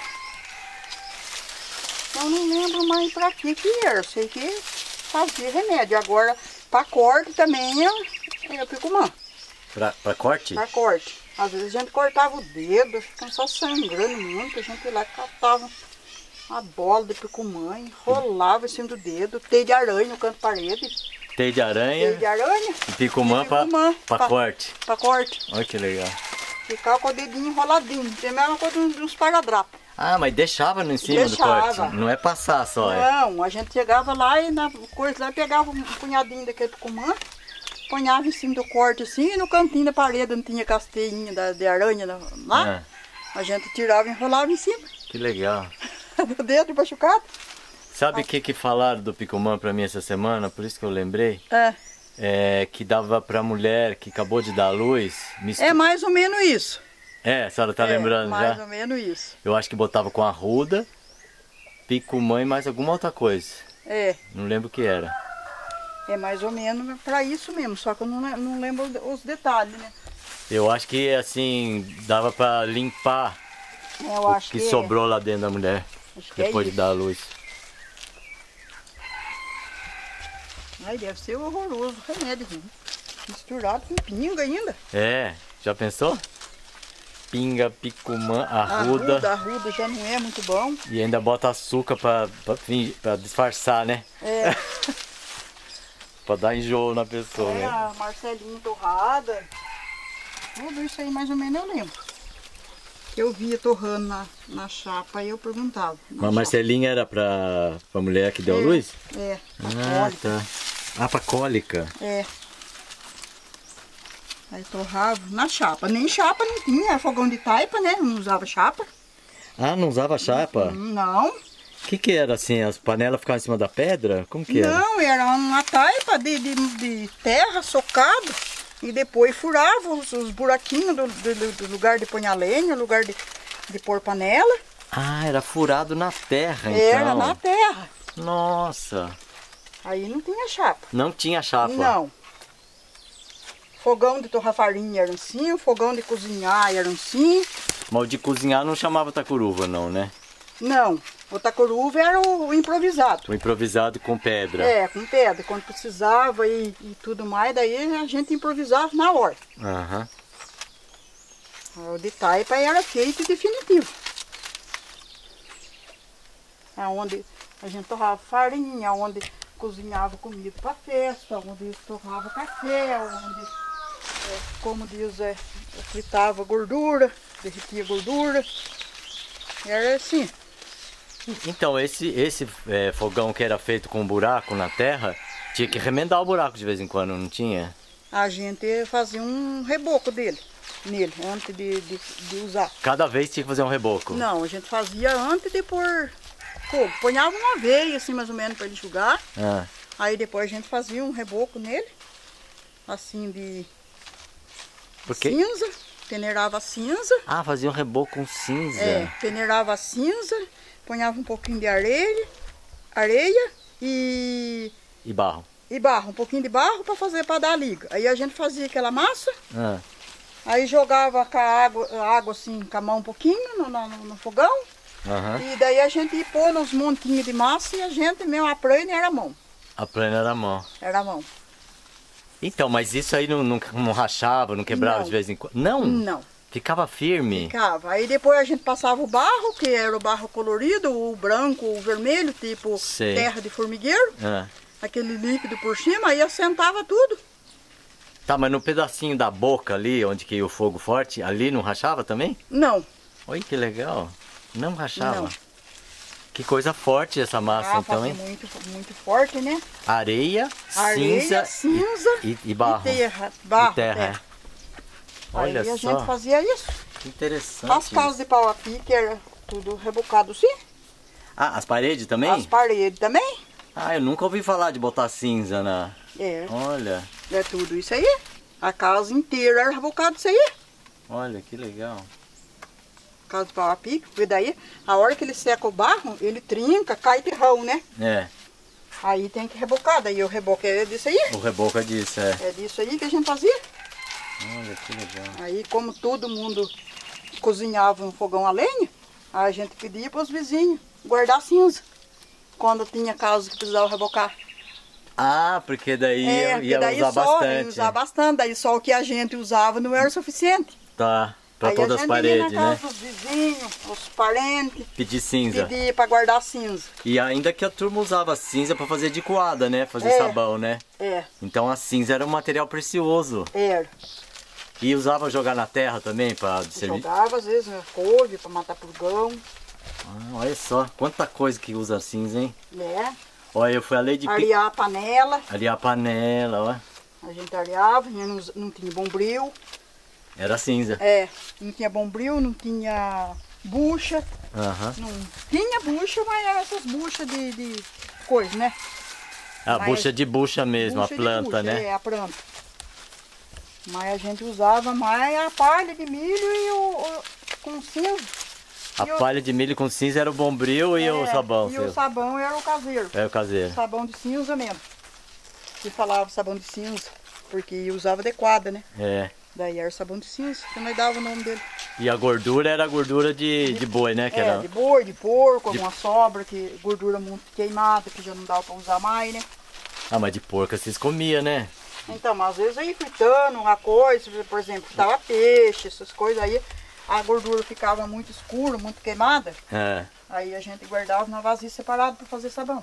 Eu não lembro mais pra que era. Eu sei que fazia remédio. Agora, pra corte também é picumã. Pra corte? Pra corte. Às vezes a gente cortava o dedo, ficava só sangrando muito. A gente ia lá e catava uma bola de picumã, enrolava em cima do dedo, teia de aranha no canto da parede. Teia de aranha. Teia de aranha. E picumã pra corte. Pra corte. Olha que legal. Ficava com o dedinho enroladinho. Tem a mesma coisa dos paradrapos. Ah, mas deixava no em cima do corte. Não é passar só, Não, a gente chegava lá e na coisa lá pegava um punhadinho daquele picumã, ponhava em cima do corte assim, e no cantinho da parede não tinha casteinha de aranha lá. A gente tirava e enrolava em cima. Que legal. Do dedo machucado. Sabe o que falaram do picumã pra mim essa semana? Por isso que eu lembrei. Que dava pra mulher que acabou de dar à luz. É mais ou menos isso. É, a senhora tá lembrando mais já? Mais ou menos isso. Eu acho que botava com arruda, picumã e mais alguma outra coisa. É. Não lembro o que era. É mais ou menos pra isso mesmo, só que eu não lembro os detalhes, né? Eu acho que assim, dava pra limpar o que sobrou lá dentro da mulher. Depois de dar a luz. Ai, deve ser horroroso o remédio, misturado com pinga ainda. É, já pensou? Pinga, picumã, arruda. Arruda já não é muito bom. E ainda bota açúcar pra disfarçar, né? É. Pra dar enjoo na pessoa, né? A marcelinha torrada. Tudo isso aí mais ou menos eu lembro. Que eu via torrando na chapa e eu perguntava. Mas a marcelinha era pra mulher que deu a luz? É, cólica. Tá. Ah, pra cólica. É. Aí torrava na chapa. Nem chapa não tinha, era fogão de taipa, né? Não usava chapa. Ah, não usava chapa? Não. O que era assim? As panelas ficavam em cima da pedra? Como que era? Não, era uma taipa de terra socado. E depois furava os buraquinhos do lugar de pôr a lenha, lugar de pôr panela. Ah, era furado na terra, então. Era na terra. Nossa. Aí não tinha chapa. Não tinha chapa? Não. Fogão de torrar farinha era assim, o fogão de cozinhar era assim. Mas o de cozinhar não chamava tacuruva não, né? Não, o tacuruva era o improvisado. O improvisado com pedra. É, com pedra, quando precisava e tudo mais, daí a gente improvisava na hora. Aham. O de taipa era feito definitivo. Onde a gente torrava farinha, onde cozinhava comida para festa, onde torrava café, onde, como diz, fritava gordura, derretia gordura. Era assim. Então, esse fogão que era feito com buraco na terra, tinha que remendar o buraco de vez em quando, não tinha? A gente fazia um reboco nele, antes de usar. Cada vez tinha que fazer um reboco? Não, a gente fazia antes de pôr fogo. Ponhava uma veia assim mais ou menos para ele enxugar. Aí depois a gente fazia um reboco nele, assim de cinza, peneirava a cinza. Ah, fazia um reboco com cinza. Peneirava a cinza, ponhava um pouquinho de areia e barro. E barro, um pouquinho de barro para dar a liga. Aí a gente fazia aquela massa Aí jogava com a água assim, com a mão um pouquinho no fogão. Uhum. E daí a gente ia pôr uns montinhos de massa e a gente mesmo, a pranha era a mão. A pranha era a mão. Era a mão. Então, mas isso aí não rachava, não quebrava Não. de vez em quando? Não? Não. Ficava firme? Ficava. Aí depois a gente passava o barro, que era o barro colorido, o branco, o vermelho, tipo Sei. terra de formigueiro. Ah. Aquele líquido por cima, aí assentava tudo. Tá, mas no pedacinho da boca ali, onde que ia o fogo forte, ali não rachava também? Não. Olha que legal. Não rachava. Não. Que coisa forte essa massa, então, fazia hein? muito forte, né? Areia, Areia, cinza e barro. e terra. Barro, E terra. Olha aí a só. gente fazia isso. Que interessante. As casas de pau a pique era tudo rebocado assim. Ah, as paredes também? As paredes também. Ah, eu nunca ouvi falar de botar cinza na... É. Olha, É tudo isso aí. A casa inteira era rebocado isso aí. olha que legal. Casa de pau a pique. Porque daí, a hora que ele seca o barro, ele trinca, cai terrão, né? É, Aí tem que rebocar. Daí o reboque é disso aí. o reboco é disso, é. É disso aí que a gente fazia. Olha que legal. Aí, como todo mundo cozinhava no fogão a lenha, a gente pedia para os vizinhos guardar cinza. Quando tinha casa que precisava rebocar. Ah, porque daí porque ia daí usar só bastante. ia usar bastante. Daí só o que a gente usava não era o suficiente. Tá, pra aí todas as paredes, a gente ia na né? casa dos vizinhos, os parentes, Pedir cinza. pedia para guardar cinza. E ainda que a turma usava cinza pra fazer de coada, né? Fazer sabão, né? É, Então a cinza era um material precioso. era. E usava jogar na terra também pra servir? Jogava às vezes na couve para matar purgão, Ah, olha só, quanta coisa que usa cinza, hein? né? Olha, eu fui a lei de... Arear a panela, Arear a panela, ó. a gente areava, a gente não tinha bombril. Era cinza. É, não tinha bombril, não tinha bucha, Aham. não tinha bucha, mas eram essas buchas de coisa, né? A Mas- bucha de bucha mesmo, Bucha a de planta, bucha, né? É, a planta. Mas a gente usava mais a palha de milho e com cinza. A e o- palha de milho com cinza era o bombril e o sabão, E seu. o sabão era o caseiro. É o caseiro. Sabão de cinza mesmo. Que falava sabão de cinza, porque usava adequada, né? É. Daí era sabão de cinza, que nós dava o nome dele. E a gordura era a gordura de boi, né? Que É, era... de boi, de porco, alguma sobra, que gordura muito queimada, que já não dava pra usar mais, né? Ah, mas de porco vocês comiam, né? Então, mas às vezes aí fritando uma coisa, por exemplo, tava peixe, essas coisas aí, a gordura ficava muito escura, muito queimada, É. aí a gente guardava na vasilha separada para fazer sabão.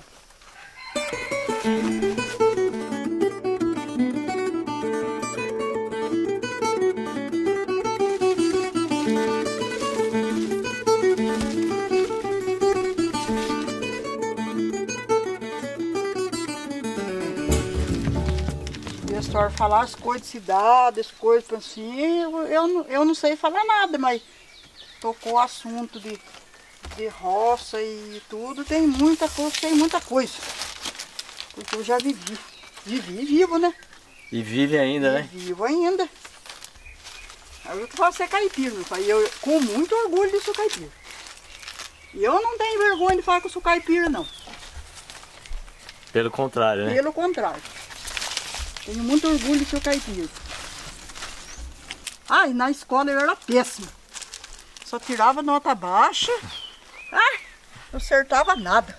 E a história falar as coisas de cidade, as coisas assim, eu não sei falar nada, mas tocou o assunto de roça e tudo, tem muita coisa. Porque eu já vivi e vivo, né? E vive ainda, né? Vivo ainda. Aí eu falo, você é caipira, meu pai. Eu com muito orgulho de ser caipira. E eu não tenho vergonha de falar que eu sou caipira, não. Pelo contrário, né? Pelo contrário. Tenho muito orgulho de ser caipira. Ah, e na escola eu era péssima. Só tirava nota baixa. Ah, não acertava nada.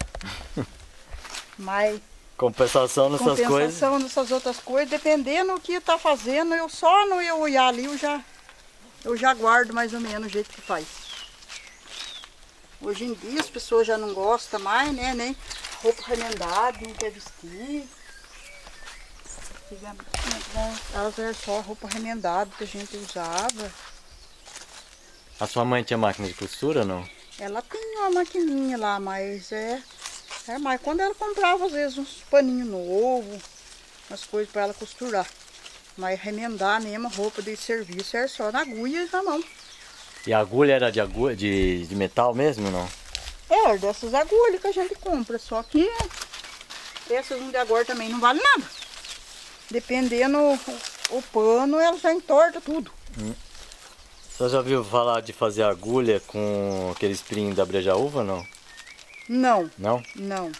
Mas Compensação nessas coisas. compensação nessas outras coisas, dependendo do que tá fazendo, eu só no eu olhar ali, eu já guardo mais ou menos o jeito que faz. Hoje em dia as pessoas já não gostam mais, né? Nem roupa remendada, não quer vestir. Elas eram só roupa remendada que a gente usava. A sua mãe tinha máquina de costura ou não? Ela tinha uma maquininha lá, mas mais quando ela comprava às vezes uns paninhos novos, umas coisas para ela costurar. Mas remendar mesmo roupa de serviço era só na agulha e na mão. E a agulha era de metal mesmo, não? É, dessas agulhas que a gente compra, só que essas de agora também não valem nada. Dependendo o pano, ela já entorta tudo. Você já ouviu falar de fazer agulha com aquele espinho da brejaúva, não? Não, Não? não.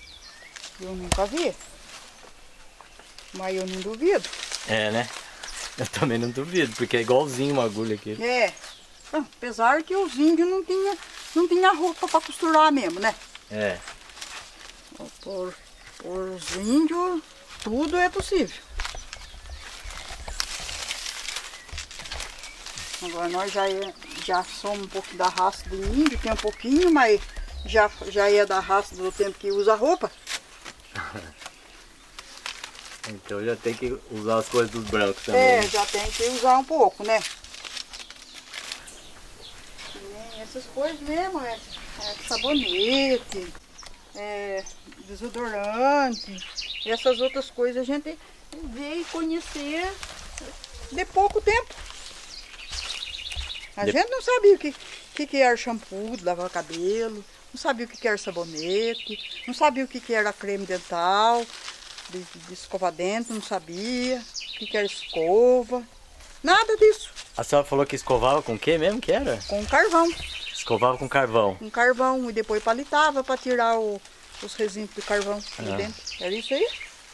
Eu nunca vi. Mas eu não duvido. É, né? Eu também não duvido, porque é igualzinho uma agulha aqui. É. Apesar que os índios não tinha roupa para costurar mesmo, né? É. Por os índios, tudo é possível. Agora nós já somos um pouco da raça de índio, tem um pouquinho, mas já é da raça do tempo que usa roupa. Então já tem que usar as coisas dos brancos também. É, já tem que usar um pouco, né? E essas coisas mesmo, sabonete, desodorante, essas outras coisas a gente veio conhecer de pouco tempo. A gente não sabia o que era shampoo de lavar cabelo, não sabia o que era sabonete, não sabia o que era creme dental, de escovar dente, não sabia o que era escova, nada disso. A senhora falou que escovava com o que mesmo que era? Com carvão. Escovava com carvão. Com carvão e depois palitava para tirar os resíduos de carvão de dentro. Era isso aí.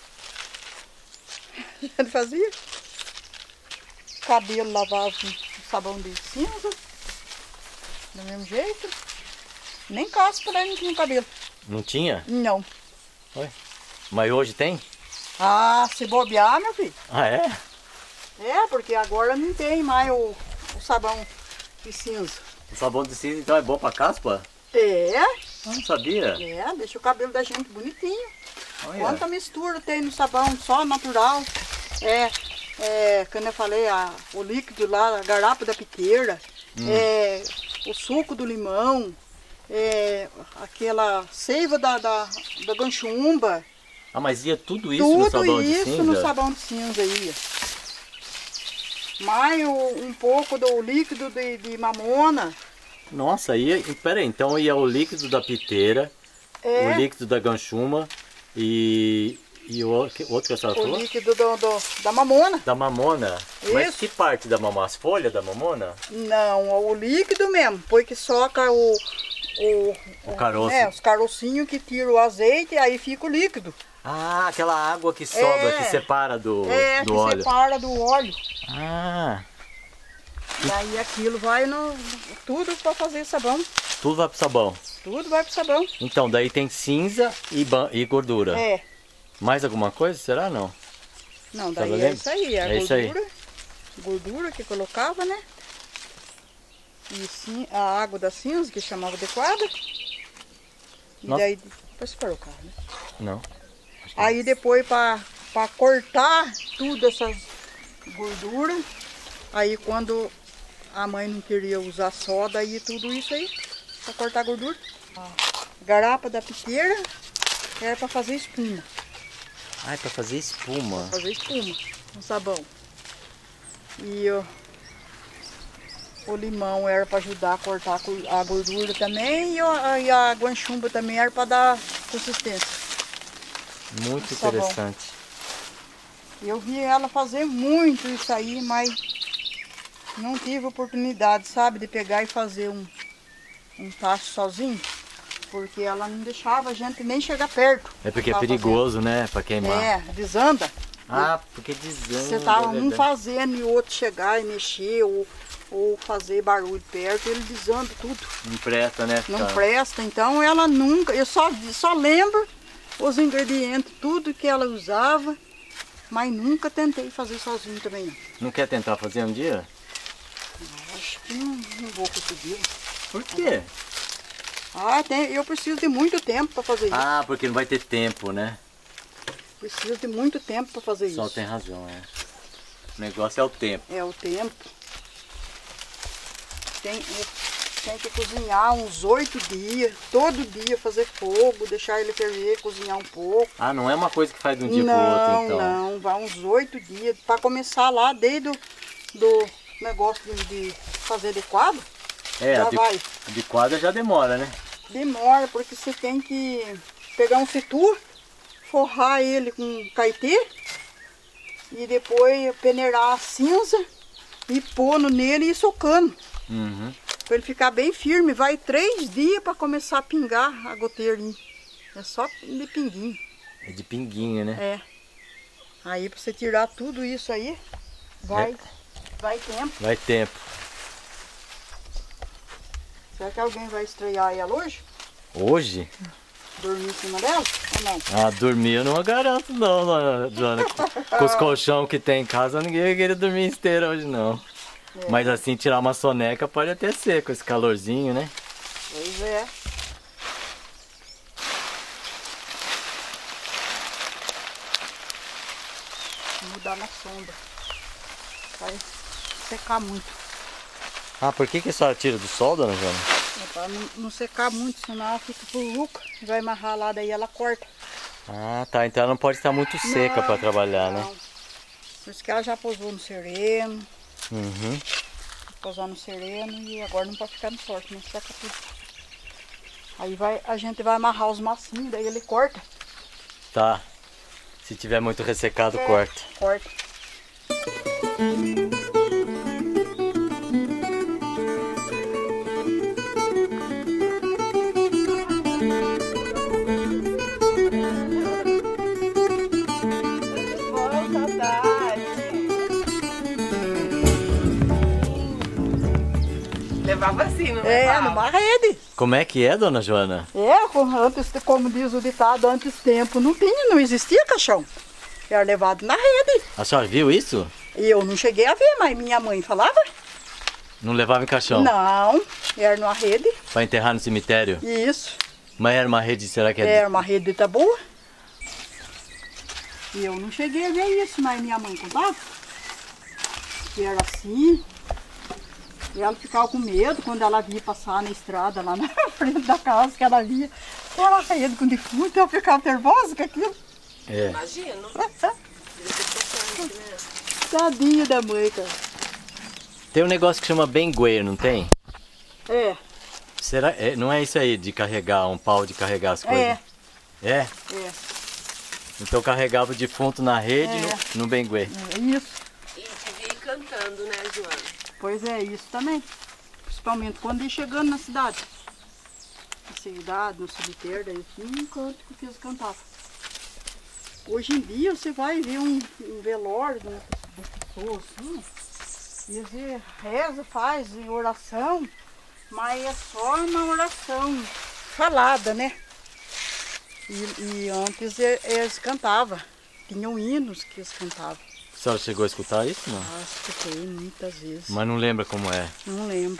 Ele fazia. Cabelo lavava com sabão de cinza. Do mesmo jeito. Nem caspa daí não tinha no cabelo. Não tinha? Não. Ué? Mas hoje tem? Ah, se bobear, meu filho. Ah, é? É, porque agora não tem mais o sabão de cinza. O sabão de cinza então é bom pra caspa? É. Eu não sabia. É, deixa o cabelo da gente bonitinho. Olha. Quanta mistura tem no sabão, só natural. Quando eu falei, o líquido lá, a garapa da piteira, o suco do limão, aquela seiva da ganchumba. Ah, mas ia tudo isso no sabão de cinza? Tudo isso no sabão de cinza ia. Mais um pouco do líquido de mamona. Nossa, peraí, então ia o líquido da piteira, o líquido da ganchuma e o outro que a senhora falou? O líquido da mamona. Da mamona? Isso. Mas que parte da mamona? As folhas da mamona? Não, o líquido mesmo, porque soca o caroço. Os carocinhos que tiram o azeite e aí fica o líquido. Ah, aquela água que sobra, que separa do óleo. Separa do óleo. Ah. E aí aquilo vai tudo para fazer sabão. Tudo vai pro sabão. Tudo vai pro sabão. Então, daí tem cinza e gordura. É. Mais alguma coisa? Será não? Não, daí é isso aí, a gordura. Isso aí. Gordura que colocava, né? E sim, a água da cinza, que chamava de quadra. E daí, depois você parou o carro, né? Não. Aí depois para cortar tudo essas gorduras, aí quando a mãe não queria usar soda, aí tudo isso aí, para cortar a gordura. A garapa da piteira era para fazer espuma. Ah, é para fazer espuma. Pra fazer espuma, um sabão. E o limão era para ajudar a cortar a gordura também, e a guanchumba também era para dar consistência. Muito interessante. Eu vi ela fazer muito isso aí, mas não tive oportunidade, sabe, de pegar e fazer um tacho sozinho, porque ela não deixava a gente nem chegar perto. É porque é perigoso, né, para queimar. É, desanda. Ah, porque desanda. Você tava um fazendo e o outro chegar e mexer ou fazer barulho perto, ele desanda tudo. Não presta, né? Não presta, então ela nunca, eu só lembro os ingredientes, tudo que ela usava, mas nunca tentei fazer sozinho também não. Não quer tentar fazer um dia? Acho que não vou conseguir. Por quê? Eu preciso de muito tempo para fazer isso. Ah, porque não vai ter tempo, né? Preciso de muito tempo para fazer isso. Só tem razão, é. O negócio é o tempo. É o tempo. Tem que cozinhar uns 8 dias, todo dia fazer fogo, deixar ele ferver, cozinhar um pouco. Ah, não é uma coisa que faz de um dia para o outro, então? Não, vai uns 8 dias, para começar lá desde do negócio de fazer de quadro, já vai. De quadra já demora, né? Demora, porque você tem que pegar um fitur, forrar ele com caetê e depois peneirar a cinza e pôr nele e ir socando. Uhum. Para ele ficar bem firme, vai 3 dias para começar a pingar a goteirinha. É só de pinguinho. É de pinguinho, né? É. Aí para você tirar tudo isso aí, Vai tempo. Vai tempo. Será que alguém vai estrear ela hoje? Hoje? Dormir em cima dela ou não? Ah, dormir eu não garanto não, Joana. Com os colchão que tem em casa, ninguém vai querer dormir em esteira hoje não. É. Mas assim, tirar uma soneca pode até ser, com esse calorzinho, né? Pois é. Vou mudar na sombra. Vai secar muito. Ah, por que a senhora tira do sol, dona Joana? É pra não secar muito, senão ela fica puruca. Vai amarrar lá, daí ela corta. Ah, tá. Então ela não pode estar muito seca para trabalhar, né? Por isso que ela já pousou no sereno. Uhum. Pousar no sereno e agora não pode ficar no forte, não seca tudo. Aí a gente vai amarrar os macinhos, daí ele corta. Tá. Se tiver muito ressecado, corta. Corta. Levava assim, não É, levava? numa rede. Como é que é, dona Joana? Antes, como diz o ditado, antes tempo não existia caixão. Era levado na rede. A senhora viu isso? E eu não cheguei a ver, mas minha mãe falava. Não levava em caixão? Não, era numa rede. Para enterrar no cemitério? Isso. Mas era uma rede, será que é? Era uma rede de taboa. E eu não cheguei a ver isso, mas minha mãe contava. Que era assim. E ela ficava com medo quando ela via passar na estrada, lá na frente da casa, que ela via. Ela rede com defunto, eu ficava nervosa com aquilo. É. Imagino. Tadinho da mãe, cara. Tem um negócio que chama benguê, não tem? É, Será? Não é isso aí de carregar, um pau de carregar as coisas? É? é. Então carregava o defunto na rede no benguê. É isso. E devia ir cantando, né, Joana? Pois é, isso também. Principalmente quando ia chegando na cidade. Na cidade, no cemitério, daí tinha um canto que eles cantavam. Hoje em dia você vai ver um velório de uma pessoa assim, e você reza, faz oração, mas é só uma oração falada, né? E antes eles cantavam, tinham hinos que eles cantavam. A senhora chegou a escutar isso, não? Ah, escutei muitas vezes. Mas não lembra como é? Não lembro.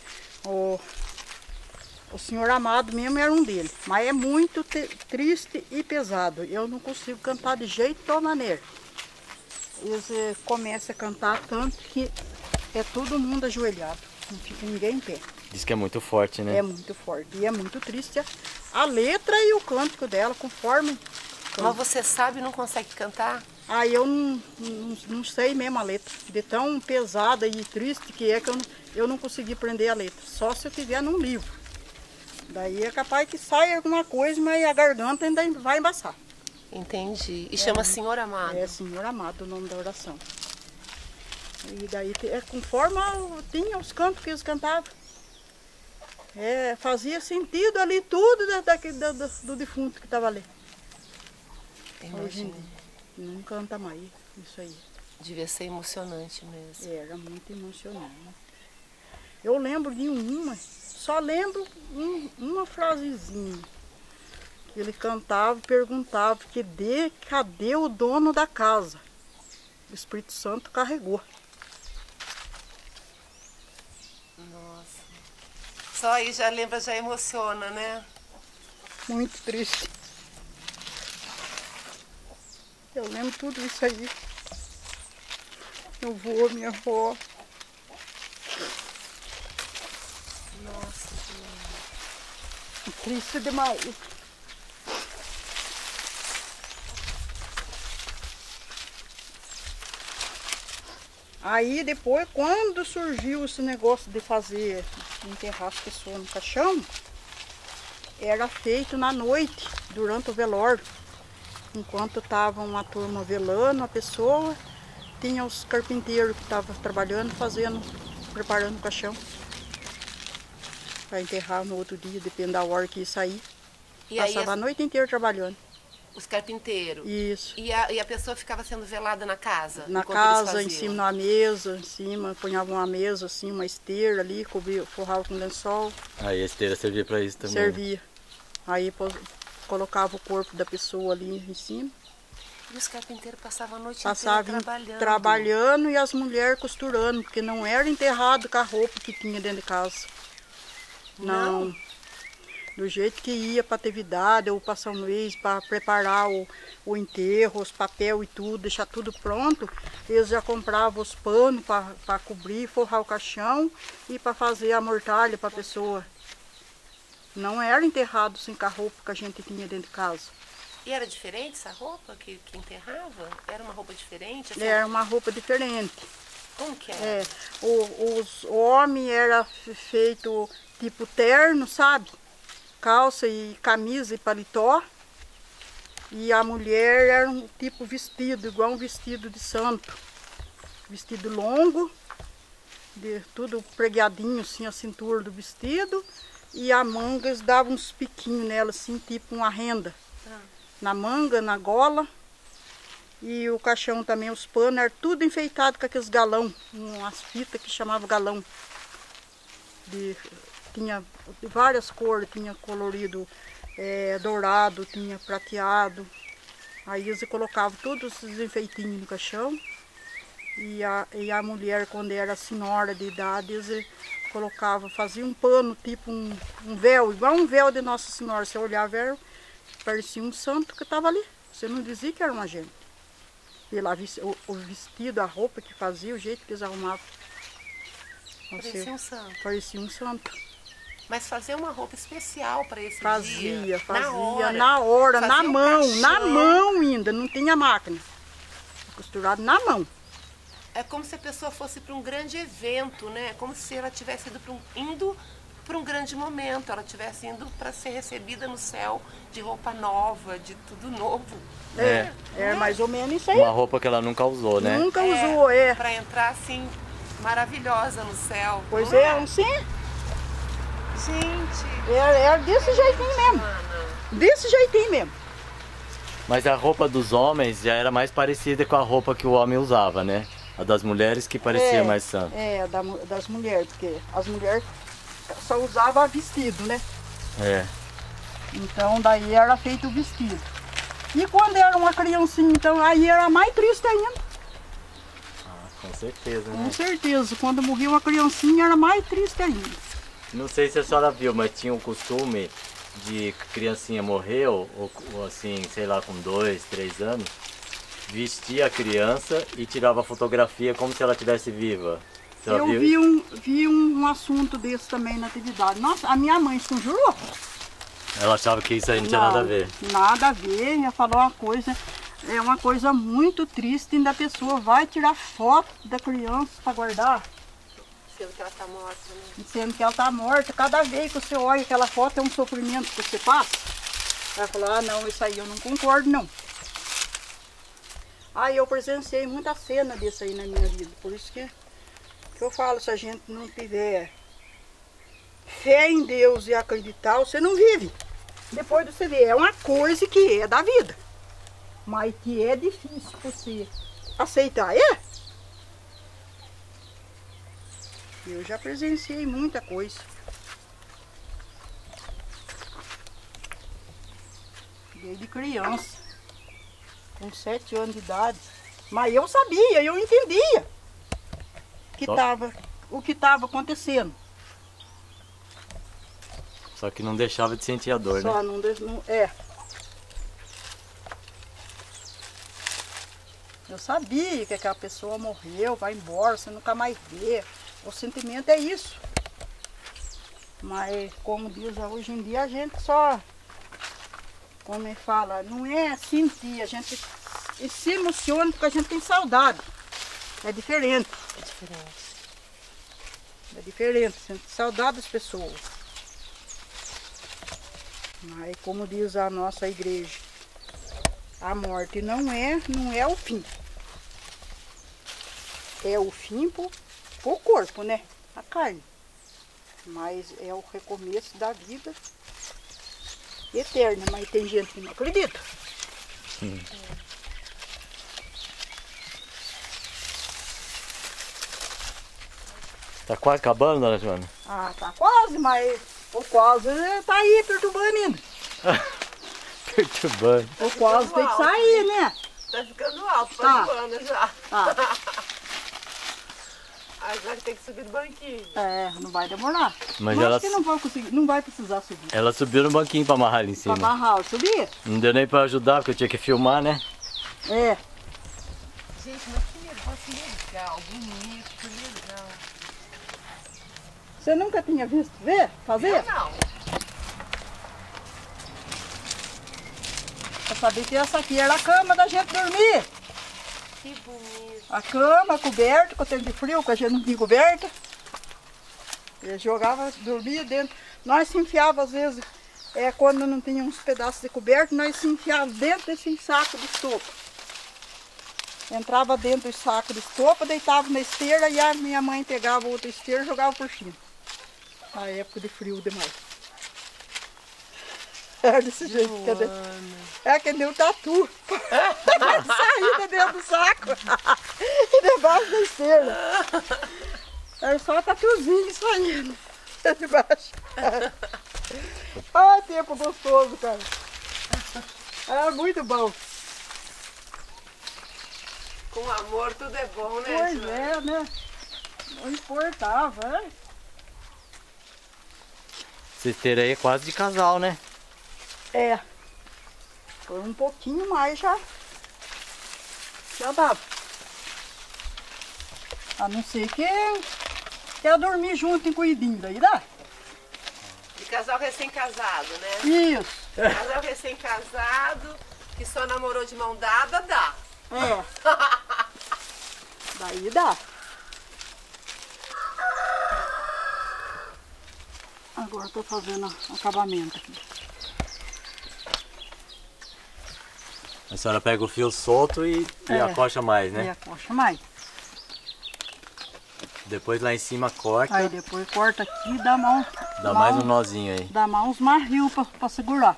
O Senhor Amado mesmo era um deles. Mas é muito triste e pesado. Eu não consigo cantar de jeito ou maneira. Eles começam a cantar tanto que é todo mundo ajoelhado. Não fica ninguém em pé. Diz que é muito forte, né? É muito forte. E é muito triste a letra e o cântico dela, conforme. Mas você sabe e não consegue cantar? Aí eu não sei mesmo a letra. De tão pesada e triste que é que eu não consegui aprender a letra. Só se eu tiver num livro. Daí é capaz que saia alguma coisa, mas a garganta ainda vai embaçar. Entendi. E chama Senhor Amado? É Senhor Amado o nome da oração. E daí, conforme tinha os cantos que eles cantavam. Fazia sentido ali tudo do defunto que estava ali. Hoje em dia não canta mais isso aí. Devia ser emocionante mesmo. Era muito emocionante. Eu lembro de só lembro uma frasezinha. Que ele cantava e perguntava cadê o dono da casa? O Espírito Santo carregou. Nossa. Só aí já lembra, já emociona, né? Muito triste. Eu lembro tudo isso aí. Meu avô, minha avó. Nossa, Triste demais. Aí depois, quando surgiu esse negócio de enterrar as pessoas no caixão, era feito na noite, durante o velório. Enquanto estava uma turma velando a pessoa, tinha os carpinteiros que estavam trabalhando, preparando o caixão. Para enterrar no outro dia, depende da hora que ia sair. E Passava aí, a noite inteira trabalhando. Os carpinteiros. Isso. E a pessoa ficava sendo velada na casa? Na enquanto eles casa, em faziam? cima, na mesa, em cima, punhava uma mesa assim, uma esteira ali, cobria, forrava com lençol. Aí a esteira servia para isso também. Servia. Aí colocava o corpo da pessoa ali em cima. E os carpinteiros passavam a noite Passavam inteira trabalhando e as mulheres costurando, porque não era enterrado com a roupa que tinha dentro de casa. Não. Do jeito que ia para atividade ou passar um mês para preparar o enterro, os papel e tudo, deixar tudo pronto, eles já compravam os panos para cobrir, forrar o caixão e para fazer a mortalha para a pessoa. Não era enterrado sem com a roupa que a gente tinha dentro de casa. E era diferente essa roupa que enterrava? Era uma roupa diferente? Assim? Era uma roupa diferente. Como que era? O homem era feito tipo terno, sabe? Calça e camisa e paletó. E a mulher era um tipo vestido, igual um vestido de santo. Vestido longo, tudo pregadinho assim, a cintura do vestido. E a manga, eles davam uns piquinhos nela, assim, tipo uma renda. Na manga, na gola. E o caixão também, os panos, era tudo enfeitado com aqueles galão, umas fitas que chamava galão. Tinha de várias cores, tinha colorido dourado, tinha prateado. Aí eles colocavam todos esses enfeitinhos no caixão. E a mulher, quando era senhora de idade, eles colocavam, fazia um pano, tipo um véu, igual um véu de Nossa Senhora. Você olhava, parecia um santo que estava ali. Você não dizia que era uma gente. Pela, o vestido, a roupa que fazia, o jeito que eles arrumavam. Parecia um santo. Parecia um santo. Mas fazer uma roupa especial para esse dia? Fazia, na hora, na mão, caixão. na mão ainda, não tinha máquina. Costurado na mão. É como se a pessoa fosse para um grande evento, né? Como se ela tivesse indo para um grande momento, ela estivesse indo para ser recebida no céu de roupa nova, de tudo novo. É mais ou menos isso aí. Uma roupa que ela nunca usou, né? Nunca usou, Para entrar assim, maravilhosa no céu. Pois não sim. Gente. Era desse jeitinho mesmo. Desse jeitinho mesmo. Mas a roupa dos homens já era mais parecida com a roupa que o homem usava, né? A das mulheres que parecia mais santa. Das mulheres, porque as mulheres só usavam vestido, né? Então daí era feito o vestido. E quando era uma criancinha, então aí era mais triste ainda. Com certeza, né? Com certeza, quando morria uma criancinha era mais triste ainda. Não sei se a senhora viu, mas tinha um costume de criancinha morreu, ou assim, sei lá, com 2, 3 anos, vestia a criança e tirava fotografia como se ela estivesse viva. Eu vi um assunto desse também na atividade. Nossa, a minha mãe se conjurou. Ela achava que isso aí não tinha nada a ver. Nada a ver, ia falar uma coisa, é uma coisa muito triste, ainda a pessoa vai tirar foto da criança para guardar. Sendo que ela está morta, né? Sendo que ela está morta, cada vez que você olha aquela foto é um sofrimento que você passa. Vai falar, não, isso aí eu não concordo não. Aí eu presenciei muita cena desse aí na minha vida, por isso que eu falo, se a gente não tiver fé em Deus e acreditar, você não vive. Depois você vê, é uma coisa que é da vida, mas que é difícil você aceitar, Eu já presenciei muita coisa. Desde criança, com 7 anos de idade. Mas eu sabia, eu entendia o que estava acontecendo. Só que não deixava de sentir a dor, né? Eu sabia que aquela pessoa morreu, vai embora, você nunca mais vê. O sentimento é isso. Mas, como diz hoje em dia, a gente só, como ele fala, não é sentir, a gente se emociona porque a gente tem saudade. É diferente. É diferente, sente saudade das pessoas. Mas, como diz a nossa igreja, a morte não é o fim. É o fim pro corpo, né? A carne. Mas é o recomeço da vida eterna. Mas tem gente que não acredita. Tá quase acabando, dona Joana? Ah, tá quase, mas o quase tá aí perturbando ainda. Perturbando. O quase tem que sair, né? Tá ficando alto, Tá. tá já. Tá. Agora tem que subir no banquinho. É, não vai demorar. Mas Mas ela- acho que não vai conseguir, não vai precisar subir. Ela subiu no banquinho pra amarrar ali em Pra cima. amarrar, subir? Não deu nem pra ajudar, porque eu tinha que filmar, né? É. Gente, mas que negócio legal, bonito, legal. Você nunca tinha visto ver? Fazer? Não. Pra saber que essa aqui era a cama da gente dormir. Que bonito. A cama, a coberta, com o tempo de frio, que a gente não tinha coberta. E jogava, dormia dentro. Nós se enfiava às vezes, quando não tinha uns pedaços de coberta, nós se enfiava dentro desse saco de estopa. Entrava dentro do saco de estopa, deitava na esteira e a minha mãe pegava outra esteira e jogava por cima. Na época de frio demais. Era desse jeito. É que nem o tatu. Saída dentro do saco. E debaixo da esteira. Era só tatuzinho saindo. Debaixo. Ai, tempo gostoso, cara. Era muito bom. Com amor tudo é bom, né? Pois Joana? é, né? Não importava, né? Essa esteira aí é quase de casal, né? É. Foi um pouquinho mais já. Já dava. A não ser que quer dormir junto em cuidinho, daí dá. De casal recém-casado, né? Isso. Casal recém-casado, que só namorou de mão dada, dá. É. Daí dá. Agora eu tô fazendo acabamento aqui. A senhora pega o fio solto e É. acocha mais, E né? acocha mais. Depois lá em cima corta, Aí depois corta aqui e dá mão. dá mais um nozinho aí. Dá mais uns marril pra segurar.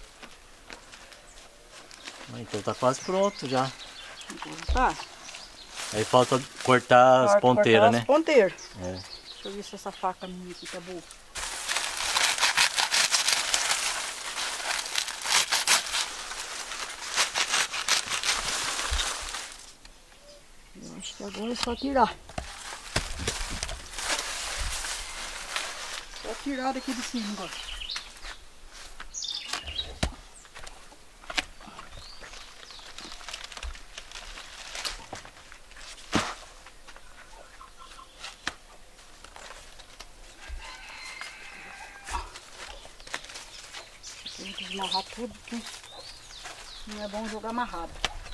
Então tá quase pronto já. Agora tá. Aí falta cortar as ponteiras, né? As ponteiras. É. Deixa eu ver se essa faca minha aqui tá boa. Eu acho que agora é só tirar. Só tirar daqui de cima agora. Tem que esmarrar tudo, porque não é bom jogar amarrado.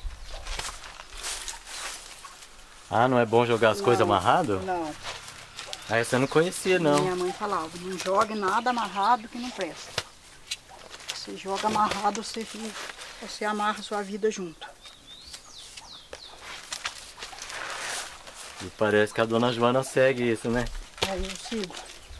Ah, não é bom jogar as coisas amarrado? Não. Ah, essa eu não conhecia, não. Minha mãe falava, não jogue nada amarrado que não presta. Você joga amarrado, você amarra a sua vida junto. E parece que a dona Joana segue isso, né? Aí eu sigo,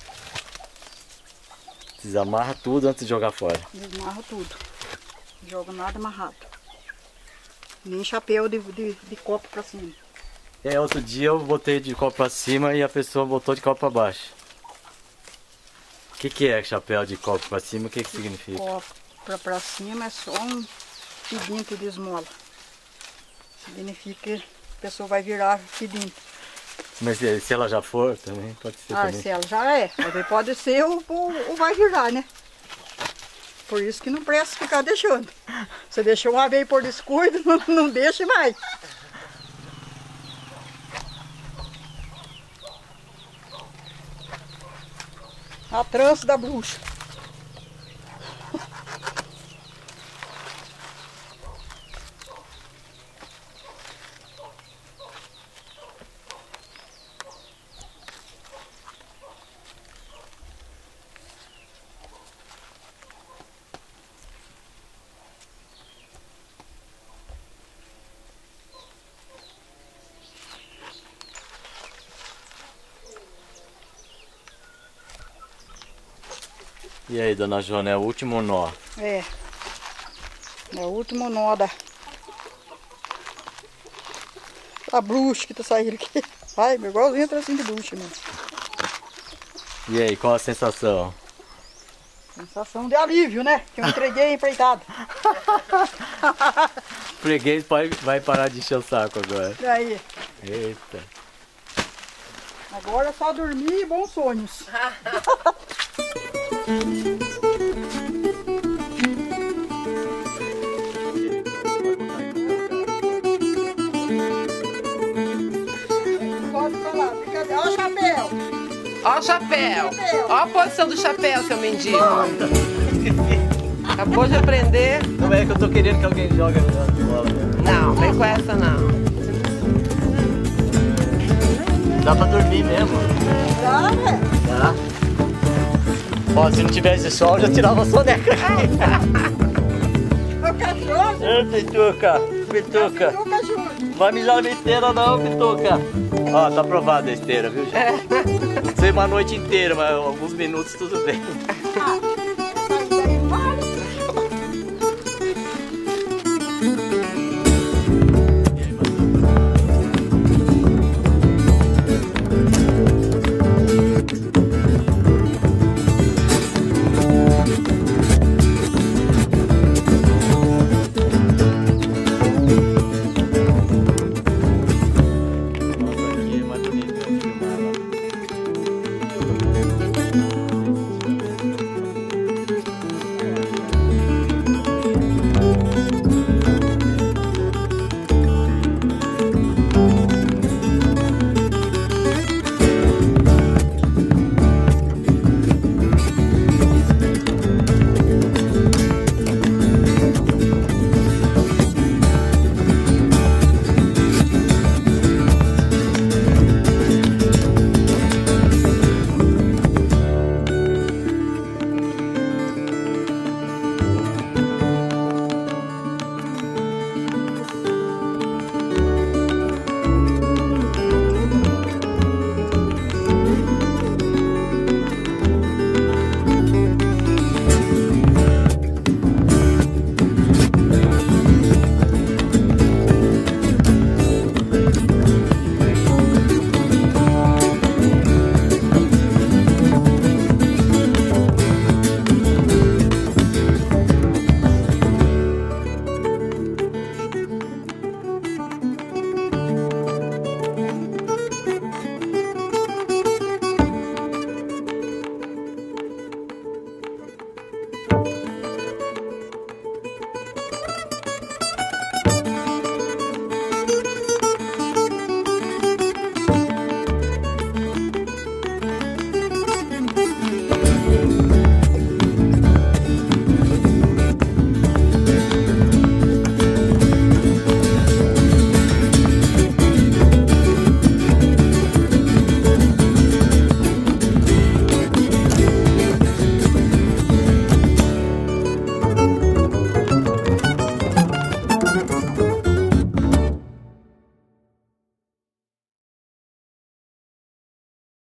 Desamarra tudo antes de jogar fora. desmarro tudo. Não jogo nada amarrado. Nem chapéu de copo pra cima. Outro dia eu botei de copo pra cima e a pessoa botou de copo pra baixo. O que é chapéu de copo pra cima? O que significa? Copo pra cima é só um pedinte de esmola. Significa que a pessoa vai virar pedinte. Mas se ela já for também, pode ser Ah, também. se ela já é. Mas pode ser ou vai virar, né? Por isso que não presta ficar deixando. Você deixou uma vez por descuido, não deixe mais. A trança da bruxa. E aí, dona Joana, é o último nó. É. É o último nó A bruxa que tá saindo aqui. Ai, meu igualzinho entra assim de bruxa mesmo. E aí, qual a sensação? Sensação de alívio, né? Que eu entreguei empreitado. O freguês vai parar de encher o saco agora. E aí? Eita. Agora é só dormir e bons sonhos. Pode falar, olha o chapéu. Ó o chapéu. Ó a posição do chapéu, seu mendigo. Acabou de aprender. Não é que eu tô querendo que alguém jogue a bola. Não, vem com essa não. Dá pra dormir mesmo. Dá, né? Tá? Ó, se não tivesse sol, eu já tirava a soneca aqui. O cachorro. Ei, Pituca, Pituca. Nunca juro. Não vai mijar na esteira não, Pituca. Ó, tá aprovada a esteira, viu, gente? Não sei uma noite inteira, mas alguns minutos tudo bem.